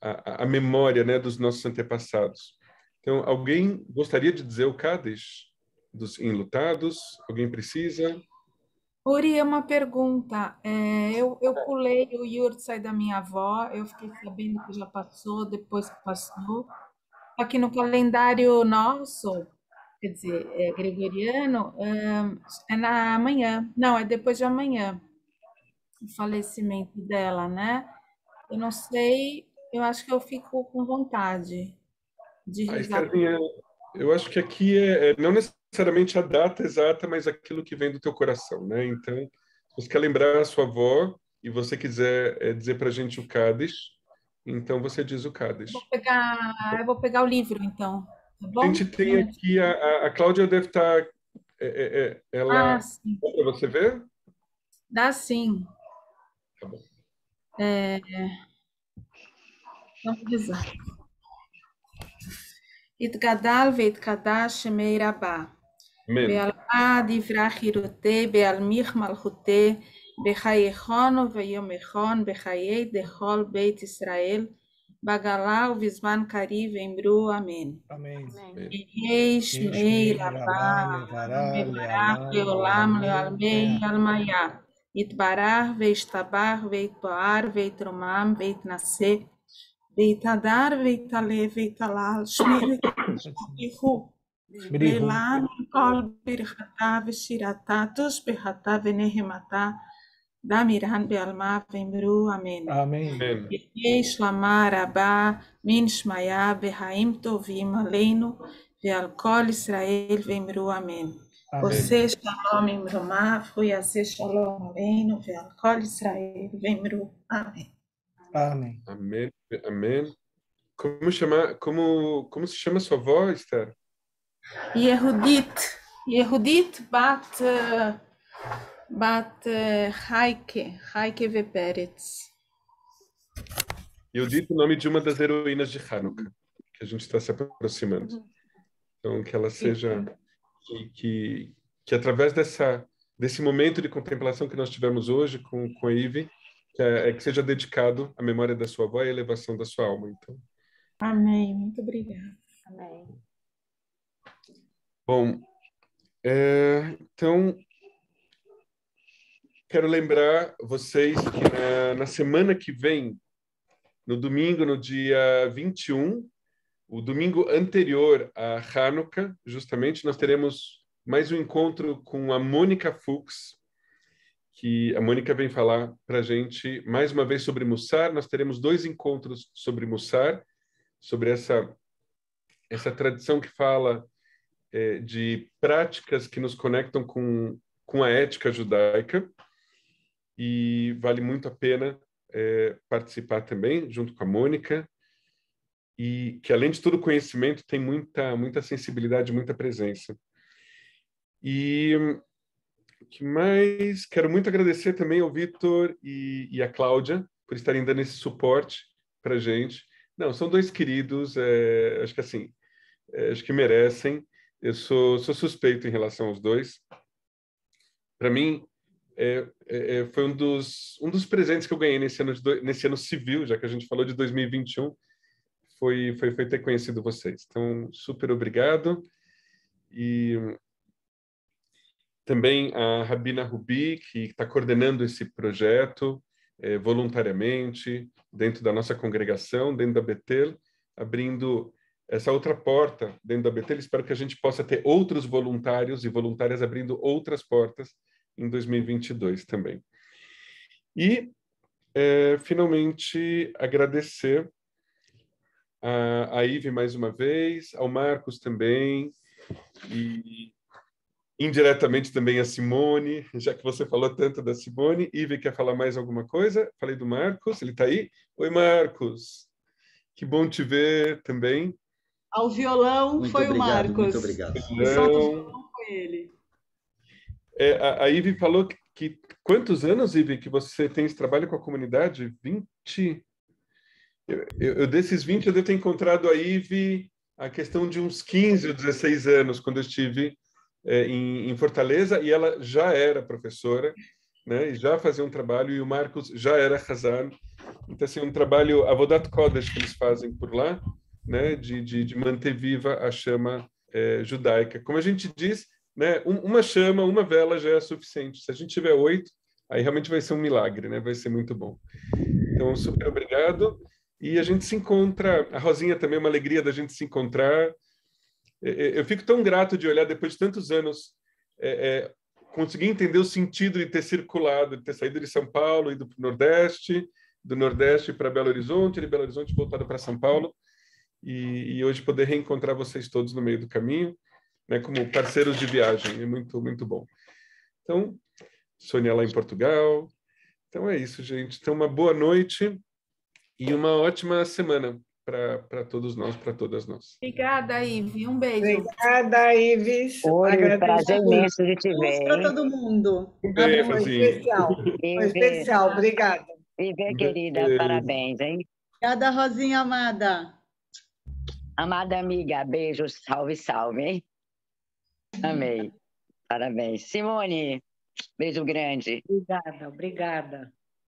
a, a memória, né, dos nossos antepassados. Então, alguém gostaria de dizer o Kaddish dos enlutados? Alguém precisa? Uri, é uma pergunta. É, eu, eu pulei o Yurtzai da minha avó, eu fiquei sabendo que já passou, depois que passou. Aqui no calendário nosso, quer dizer, é gregoriano, é, é na manhã. Não, é depois de amanhã, o falecimento dela, né? Eu não sei, eu acho que eu fico com vontade de A rezar. Estherzinha, eu acho que aqui é, é não necessariamente a data exata, mas aquilo que vem do teu coração, né? Então, se você quer lembrar a sua avó e você quiser é, dizer para a gente o Kaddish, então você diz o Kaddish. Vou pegar, eu vou pegar o livro, então, tá A bom? gente tem aqui, a, a, a Cláudia deve estar, é, é, é, ela, Ah, sim. dá para você ver? Dá sim. Tá bom. É, vamos rezar. Itgadal veitkadash meirabá. Amém. Be'alma divrach hirute, be'almich malchute, bechayechon veyomechon, bechayei dechol beit Israel, bagalá uvizman kariv emru, amém. Amém. Yesh Shmei meirabá, Rabá, Levará, mevarach Lealá, leolam Lealmei, lealmei almayá. Itbarach veishtabach veitpoar veitromam veitnaseh, veitadar veitale veitalal shmei ihu. Leilan kol birchata veshirata tushbehata venehemata damiran bealma vemru, amém. Amém. Yesh lamar abba min shmaya behaim tovim aleinu veal kol Israel vemru, amém. Você shalom imromav, huyase shalom aleinu veal kol Israel vemru, amém. Amém. Amém. Amém. Como chama, como, como se chama sua avó, Esther? Yehudit, Yehudit bat bat Haike, Haike Veperetz. Eu dito o nome de uma das heroínas de Hanukkah, que a gente está se aproximando. Então, que ela seja, que, que, que através dessa, desse momento de contemplação que nós tivemos hoje com, com a Ive, que, é, é que seja dedicado à memória da sua avó e à elevação da sua alma. Então. Amém. Muito obrigada. Amém. Bom, é, então, quero lembrar vocês que na, na semana que vem, no domingo, no dia vinte e um, o domingo anterior a Hanukkah, justamente, nós teremos mais um encontro com a Mônica Fuchs, que a Mônica vem falar para a gente mais uma vez sobre Mussar. Nós teremos dois encontros sobre Mussar, sobre essa, essa tradição que fala é, de práticas que nos conectam com, com a ética judaica, e vale muito a pena é, participar também, junto com a Mônica, e que, além de todo conhecimento, tem muita, muita sensibilidade, muita presença. E que mais? Quero muito agradecer também ao Vitor e, e a Cláudia por estarem dando esse suporte para a gente. Não, são dois queridos, é, acho que assim, é, acho que merecem. Eu sou, sou suspeito em relação aos dois. Para mim, é, é, foi um dos, um dos presentes que eu ganhei nesse ano, de do, nesse ano civil, já que a gente falou de dois mil e vinte e um, foi, foi, foi ter conhecido vocês. Então, super obrigado. E também a Rabina Rubi, que está coordenando esse projeto é, voluntariamente, dentro da nossa congregação, dentro da Betel, abrindo essa outra porta dentro da Betel. Espero que a gente possa ter outros voluntários e voluntárias abrindo outras portas em dois mil e vinte e dois também. E, é, finalmente, agradecer a, a Ive mais uma vez, ao Marcos também, e indiretamente também a Simone, já que você falou tanto da Simone. Ive, quer falar mais alguma coisa? Falei do Marcos, ele está aí? Oi, Marcos. Que bom te ver também. Ao violão muito foi obrigado, o Marcos. Muito obrigado. O som do violão foi ele. É, a, a Ive falou que, que... Quantos anos, Ive, que você tem esse trabalho com a comunidade? vinte? Eu, eu, eu desses vinte, eu devo ter encontrado a Ive a questão de uns quinze ou dezesseis anos, quando eu estive é, em, em Fortaleza, e ela já era professora, né, e já fazia um trabalho, e o Marcos já era Hazan. Então, assim, um trabalho Avodat Kodesh que eles fazem por lá, né, de, de, de manter viva a chama é, judaica. Como a gente diz, né, um, uma chama, uma vela já é suficiente. Se a gente tiver oito, aí realmente vai ser um milagre, né? Vai ser muito bom. Então, super obrigado. E a gente se encontra, a Rosinha também é uma alegria da gente se encontrar. Eu fico tão grato de olhar, depois de tantos anos, é, é, conseguir entender o sentido de ter circulado, de ter saído de São Paulo, ido para o Nordeste, do Nordeste para Belo Horizonte, de Belo Horizonte voltado para São Paulo, e, e hoje poder reencontrar vocês todos no meio do caminho, né, como parceiros de viagem, é muito, muito bom. Então, Sônia lá em Portugal. Então é isso, gente. Então, uma boa noite e uma ótima semana para todos nós, para todas nós. Obrigada, Ive. Um beijo. Obrigada, Ives. Oi, prazer imenso de te ver. Para todo mundo. Um beijo, Foi Fazinho. especial. Foi especial. Obrigada. Ive, querida, Beijo. parabéns, hein? Obrigada, Rosinha amada. Amada amiga, beijo, salve, salve, hein? Amei. Parabéns. Simone, beijo grande. Obrigada, obrigada.